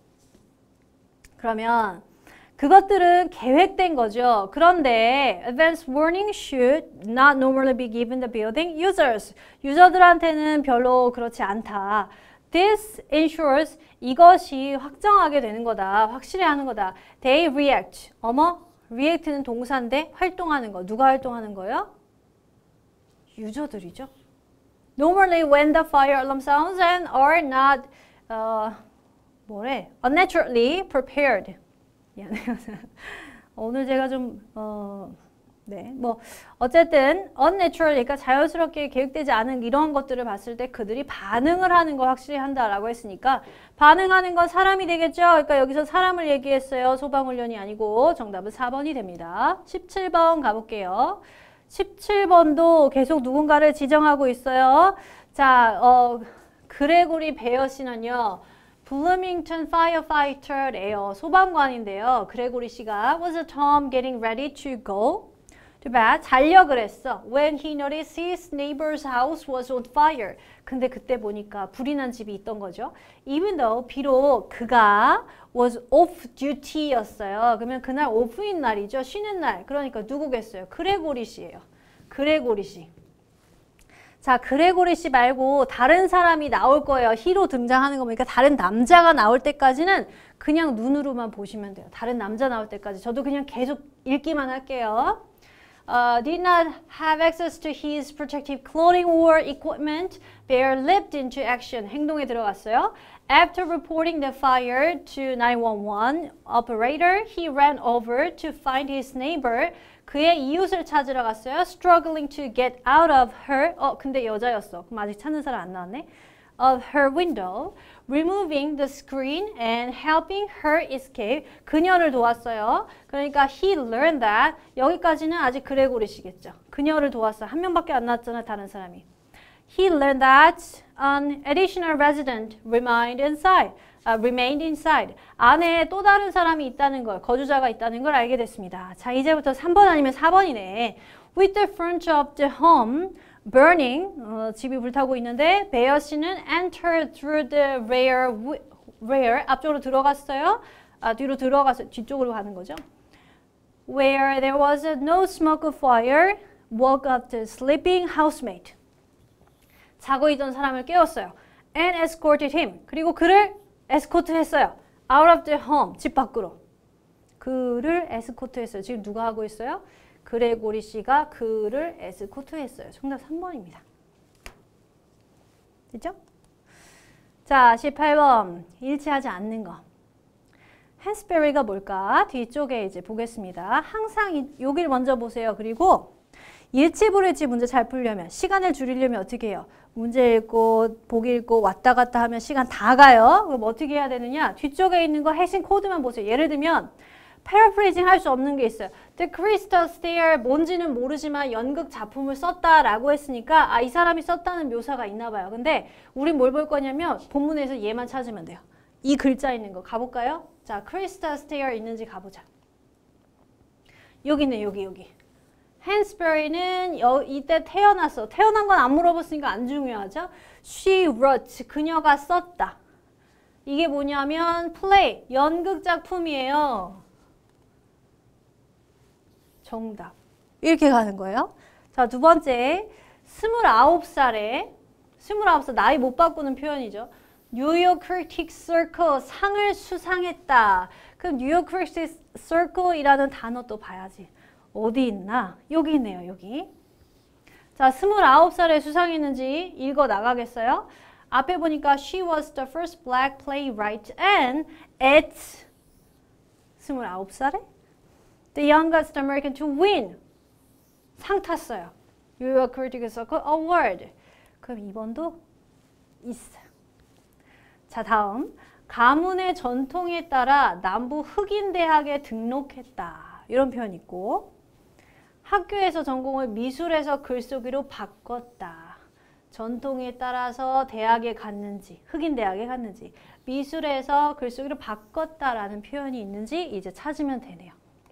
그러면 그것들은 계획된 거죠. 그런데 advance warning should not normally be given the building users. 유저들한테는 별로 그렇지 않다. This ensures 이것이 확정하게 되는 거다. 확실히 하는 거다. They react. 어머? react는 동사인데 활동하는 거. 누가 활동하는 거예요? 유저들이죠. Normally when the fire alarm sounds and are not uh, 뭐래? unnaturally prepared. 미안해요. 오늘 제가 좀 어, 네, 뭐 어쨌든 unnatural, 그러니까 자연스럽게 계획되지 않은 이런 것들을 봤을 때 그들이 반응을 하는 걸 확실히 한다라고 했으니까 반응하는 건 사람이 되겠죠. 그러니까 여기서 사람을 얘기했어요. 소방훈련이 아니고 정답은 사 번이 됩니다. 십칠 번 가볼게요. 십칠 번도 계속 누군가를 지정하고 있어요. 자, 어, 그레고리 베어 씨는요. 블루밍턴 firefighter래요. 소방관인데요. 그레고리 씨가 Was Tom getting ready to go? 봐, 자려 그랬어. When he noticed his neighbor's house was on fire. 근데 그때 보니까 불이 난 집이 있던 거죠. Even though 비록 그가 was off duty였어요. 그러면 그날 오프인 날이죠. 쉬는 날. 그러니까 누구겠어요? 그레고리 씨예요. 그레고리 씨. 자, 그레고리 씨 말고 다른 사람이 나올 거예요. 히로 등장하는 거 보니까 다른 남자가 나올 때까지는 그냥 눈으로만 보시면 돼요. 다른 남자 나올 때까지. 저도 그냥 계속 읽기만 할게요. Uh, did not have access to his protective clothing or equipment, Bear leapt into action. 행동에 들어갔어요. After reporting the fire to nine one one operator, he ran over to find his neighbor. 그의 이웃을 찾으러 갔어요. Struggling to get out of her. 어, 근데 여자였어. 그럼 아직 찾는 사람 안 나왔네. Of her window, removing the screen and helping her escape. 그녀를 도왔어요. 그러니까 he learned that. 여기까지는 아직 그레고리시겠죠. 그녀를 도왔어요. 한 명밖에 안 나왔잖아요. 다른 사람이. He learned that an additional resident remained inside. Uh, remained inside. 안에 또 다른 사람이 있다는 걸, 거주자가 있다는 걸 알게 됐습니다. 자, 이제부터 삼 번 아니면 사 번이네. With the front of the home burning, 어, 집이 불타고 있는데 베어 씨는 entered through the rear, rear 앞쪽으로 들어갔어요. 아, 뒤로 들어가서 뒤쪽으로 가는 거죠. Where there was no smoke of fire, woke up the sleeping housemate. 자고 있던 사람을 깨웠어요. And escorted him. 그리고 그를 에스코트했어요. Out of the home, 집 밖으로. 그를 에스코트했어요. 지금 누가 하고 있어요? 그레고리 씨가 그를 에스코트했어요. 정답 삼 번입니다. 됐죠? 자, 십팔 번. 일치하지 않는 거. 헨스베리가 뭘까? 뒤쪽에 이제 보겠습니다. 항상 이, 여기를 먼저 보세요. 그리고 일치 불일치 문제 잘 풀려면, 시간을 줄이려면 어떻게 해요? 문제 읽고 보기 읽고 왔다 갔다 하면 시간 다 가요. 그럼 어떻게 해야 되느냐? 뒤쪽에 있는 거 핵심 코드만 보세요. 예를 들면 패러프레이징 할 수 없는 게 있어요. The crystal stair, 뭔지는 모르지만 연극 작품을 썼다라고 했으니까 아, 이 사람이 썼다는 묘사가 있나 봐요. 근데 우린 뭘 볼 거냐면 본문에서 얘만 찾으면 돼요. 이 글자 있는 거 가볼까요? 자, crystal stair 있는지 가보자. 여기 있네, 여기 여기. 헨스베리는 이때 태어났어. 태어난 건 안 물어봤으니까 안 중요하죠. She wrote, 그녀가 썼다. 이게 뭐냐면 play, 연극 작품이에요. 정답. 이렇게 가는 거예요. 자, 두 번째, 스물아홉 살에, 스물아홉 살 나이 못 바꾸는 표현이죠. 뉴욕 크리틱 서클 상을 수상했다. 그럼 뉴욕 크리틱 서클이라는 단어 또 봐야지. 어디 있나? 여기 있네요, 여기. 자, 스물아홉 살에 수상했는지 읽어 나가겠어요? 앞에 보니까 she was the first black playwright and at 스물아홉 살에 the youngest American to win. 상 탔어요. New York Critics Circle Award. 그럼 이 번도 있어요. 자, 다음. 가문의 전통에 따라 남부 흑인 대학에 등록했다. 이런 표현 있고 학교에서 전공을 미술에서 글쓰기로 바꿨다. 전통에 따라서 대학에 갔는지, 흑인 대학에 갔는지, 미술에서 글쓰기로 바꿨다라는 표현이 있는지 이제 찾으면 되네요.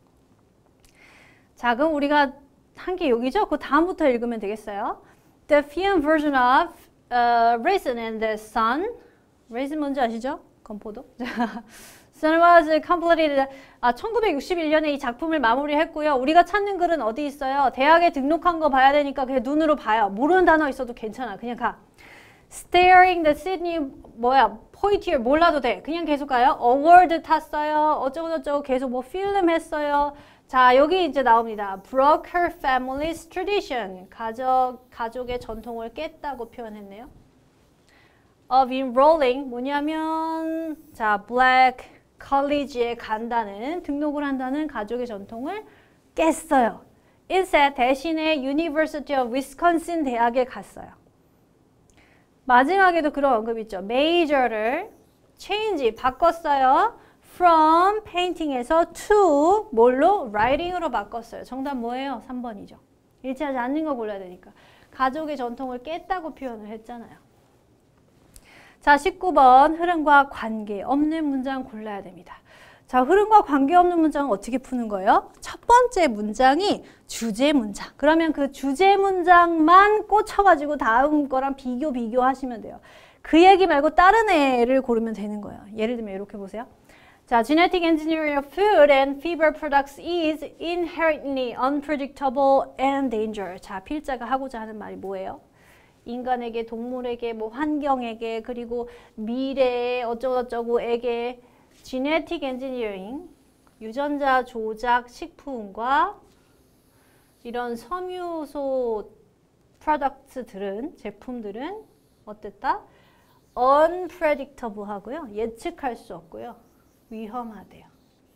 자, 그럼 우리가 한 게 여기죠? 그 다음부터 읽으면 되겠어요. The film version of uh, Raisin and the Sun. Raisin 뭔지 아시죠? 건포도. Sun was completed. 아, 천구백육십일 년에 이 작품을 마무리했고요. 우리가 찾는 글은 어디 있어요? 대학에 등록한 거 봐야 되니까 그냥 눈으로 봐요. 모르는 단어 있어도 괜찮아. 그냥 가. Staring the Sydney 뭐야? 포이티어 몰라도 돼. 그냥 계속 가요. Award 탔어요. 어쩌고저쩌고 계속 뭐 필름 했어요. 자, 여기 이제 나옵니다. Broke her family's tradition. 가족, 가족의 전통을 깼다고 표현했네요. Of enrolling 뭐냐면 자, black college에 간다는 등록을 한다는 가족의 전통을 깼어요. instead 대신에 University of Wisconsin 대학에 갔어요. 마지막에도 그런 언급 있죠. major를 change 바꿨어요. from painting에서 to 뭘로? writing으로 바꿨어요. 정답 뭐예요? 삼 번이죠. 일치하지 않는 거 골라야 되니까. 가족의 전통을 깼다고 표현을 했잖아요. 자, 십구 번 흐름과 관계없는 문장 골라야 됩니다. 자, 흐름과 관계없는 문장은 어떻게 푸는 거예요? 첫 번째 문장이 주제 문장. 그러면 그 주제 문장만 꽂혀가지고 다음 거랑 비교 비교하시면 돼요. 그 얘기 말고 다른 애를 고르면 되는 거예요. 예를 들면 이렇게 보세요. 자, genetic engineering of food and fiber products is inherently unpredictable and dangerous. 자, 필자가 하고자 하는 말이 뭐예요? 인간에게, 동물에게, 뭐 환경에게, 그리고 미래에 어쩌고저쩌고에게 genetic engineering, 유전자 조작 식품과 이런 섬유소 프로덕트들은, 제품들은 어땠다? unpredictable 하고요. 예측할 수 없고요. 위험하대요.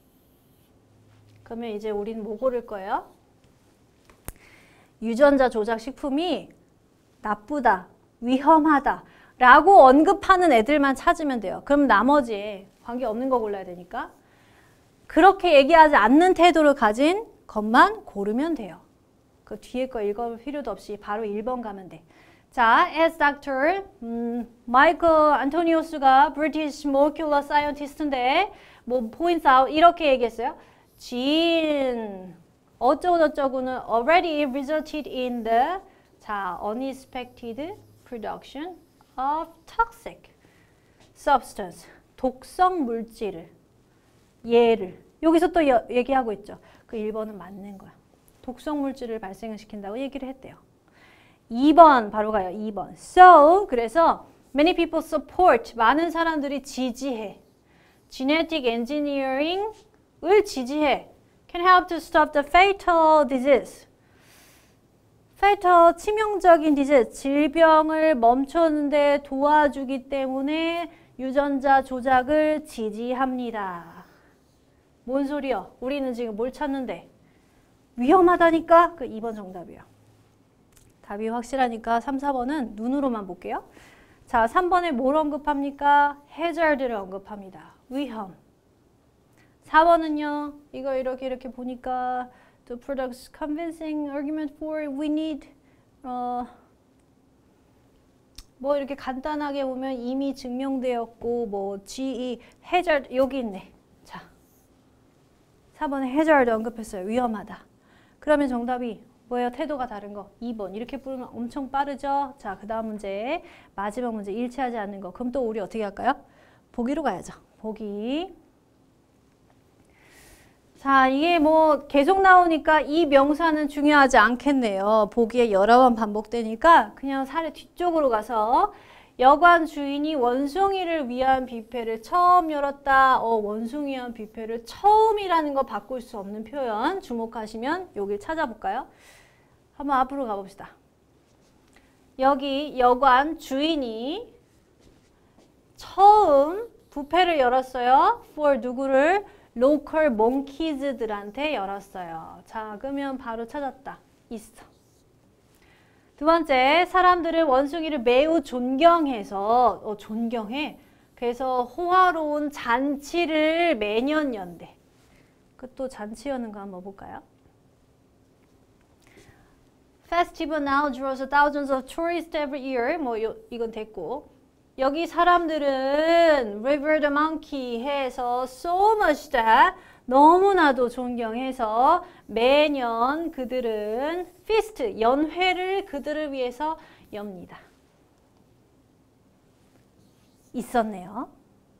그러면 이제 우리는 뭐 고를 거예요? 유전자 조작 식품이 나쁘다, 위험하다 라고 언급하는 애들만 찾으면 돼요. 그럼 나머지 관계없는 거 골라야 되니까 그렇게 얘기하지 않는 태도를 가진 것만 고르면 돼요. 그 뒤에 거 읽어볼 필요도 없이 바로 일 번 가면 돼. 자, as doctor, 음, 마이클 안토니오스가 British molecular scientist인데 뭐 points out 이렇게 얘기했어요. gene 어쩌고저쩌고는 already resulted in the 자, unexpected production of toxic substance. 독성 물질을, 얘를 여기서 또 여, 얘기하고 있죠. 그 일 번은 맞는 거야. 독성 물질을 발생을 시킨다고 얘기를 했대요. 이 번 바로 가요. 이 번. So, 그래서 many people support, 많은 사람들이 지지해. genetic engineering을 지지해. can help to stop the fatal disease. fatal, 치명적인 disease, 질병을 멈추는데 도와주기 때문에 유전자 조작을 지지합니다. 뭔 소리야? 우리는 지금 뭘 찾는데? 위험하다니까? 그 이 번 정답이에요. 답이 확실하니까 삼, 사 번은 눈으로만 볼게요. 자, 삼 번에 뭘 언급합니까? hazard를 언급합니다. 위험. 사 번은요. 이거 이렇게 이렇게 보니까 the products convincing argument for we need 어, 뭐 이렇게 간단하게 보면 이미 증명되었고 뭐 지이 hazard 여기 있네. 자, 사 번에 hazard 언급했어요. 위험하다. 그러면 정답이 뭐예요? 태도가 다른 거. 이 번. 이렇게 부르면 엄청 빠르죠? 자, 그 다음 문제. 마지막 문제. 일치하지 않는 거. 그럼 또 우리 어떻게 할까요? 보기로 가야죠. 보기. 자, 이게 뭐 계속 나오니까 이 명사는 중요하지 않겠네요. 보기에 여러 번 반복되니까 그냥 사례 뒤쪽으로 가서 여관 주인이 원숭이를 위한 뷔페를 처음 열었다. 어, 원숭이 위한 뷔페를 처음이라는 거 바꿀 수 없는 표현 주목하시면 여길 찾아볼까요? 한번 앞으로 가봅시다. 여기 여관 주인이 처음 뷔페를 열었어요. for 누구를? local monkeys들한테 열었어요. 자, 그러면 바로 찾았다. 있어. 두 번째, 사람들은 원숭이를 매우 존경해서 어, 존경해. 그래서 호화로운 잔치를 매년 연대. 그 또 잔치 여는 거 한번 볼까요? Festival now draws thousands of tourists every year. 뭐 요, 이건 됐고. 여기 사람들은 River the Monkey 해서 so much that 너무나도 존경해서 매년 그들은 feast, 연회를 그들을 위해서 엽니다. 있었네요.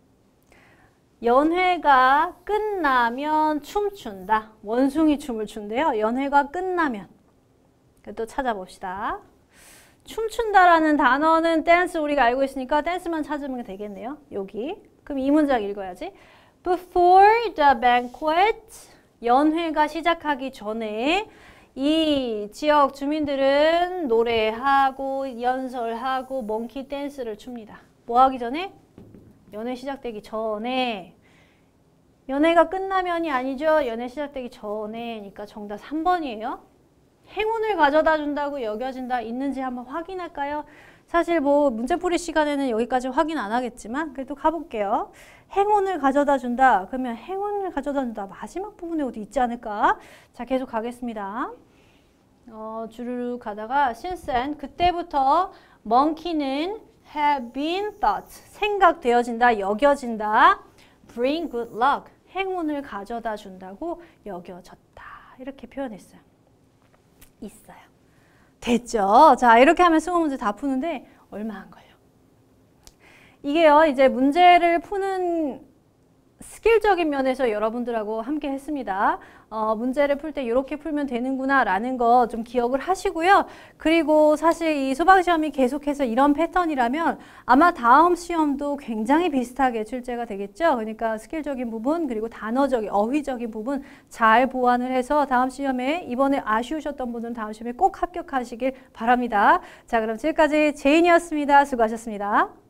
연회가 끝나면 춤춘다. 원숭이 춤을 춘대요. 연회가 끝나면. 또 찾아봅시다. 춤춘다라는 단어는 댄스 우리가 알고 있으니까 댄스만 찾으면 되겠네요. 여기. 그럼 이 문장 읽어야지. Before the banquet, 연회가 시작하기 전에 이 지역 주민들은 노래하고 연설하고 몽키 댄스를 춥니다. 뭐 하기 전에? 연회 시작되기 전에. 연회가 끝나면이 아니죠. 연회 시작되기 전에니까 정답 삼 번이에요. 행운을 가져다 준다고 여겨진다 있는지 한번 확인할까요? 사실 뭐 문제풀이 시간에는 여기까지 확인 안 하겠지만 그래도 가볼게요. 행운을 가져다 준다. 그러면 행운을 가져다 준다. 마지막 부분에 어디 있지 않을까? 자, 계속 가겠습니다. 어, 주르륵 가다가 since then 그때부터 monkey는 have been thought 생각되어진다, 여겨진다. bring good luck 행운을 가져다 준다고 여겨졌다. 이렇게 표현했어요. 있어요. 됐죠? 자, 이렇게 하면 스무 문제 다 푸는데 얼마 안 걸려. 이게요, 이제 문제를 푸는 스킬적인 면에서 여러분들하고 함께 했습니다. 어, 문제를 풀 때 이렇게 풀면 되는구나 라는 거 좀 기억을 하시고요. 그리고 사실 이 소방시험이 계속해서 이런 패턴이라면 아마 다음 시험도 굉장히 비슷하게 출제가 되겠죠. 그러니까 스킬적인 부분 그리고 단어적인, 어휘적인 부분 잘 보완을 해서 다음 시험에 이번에 아쉬우셨던 분들은 다음 시험에 꼭 합격하시길 바랍니다. 자, 그럼 지금까지 제인이었습니다. 수고하셨습니다.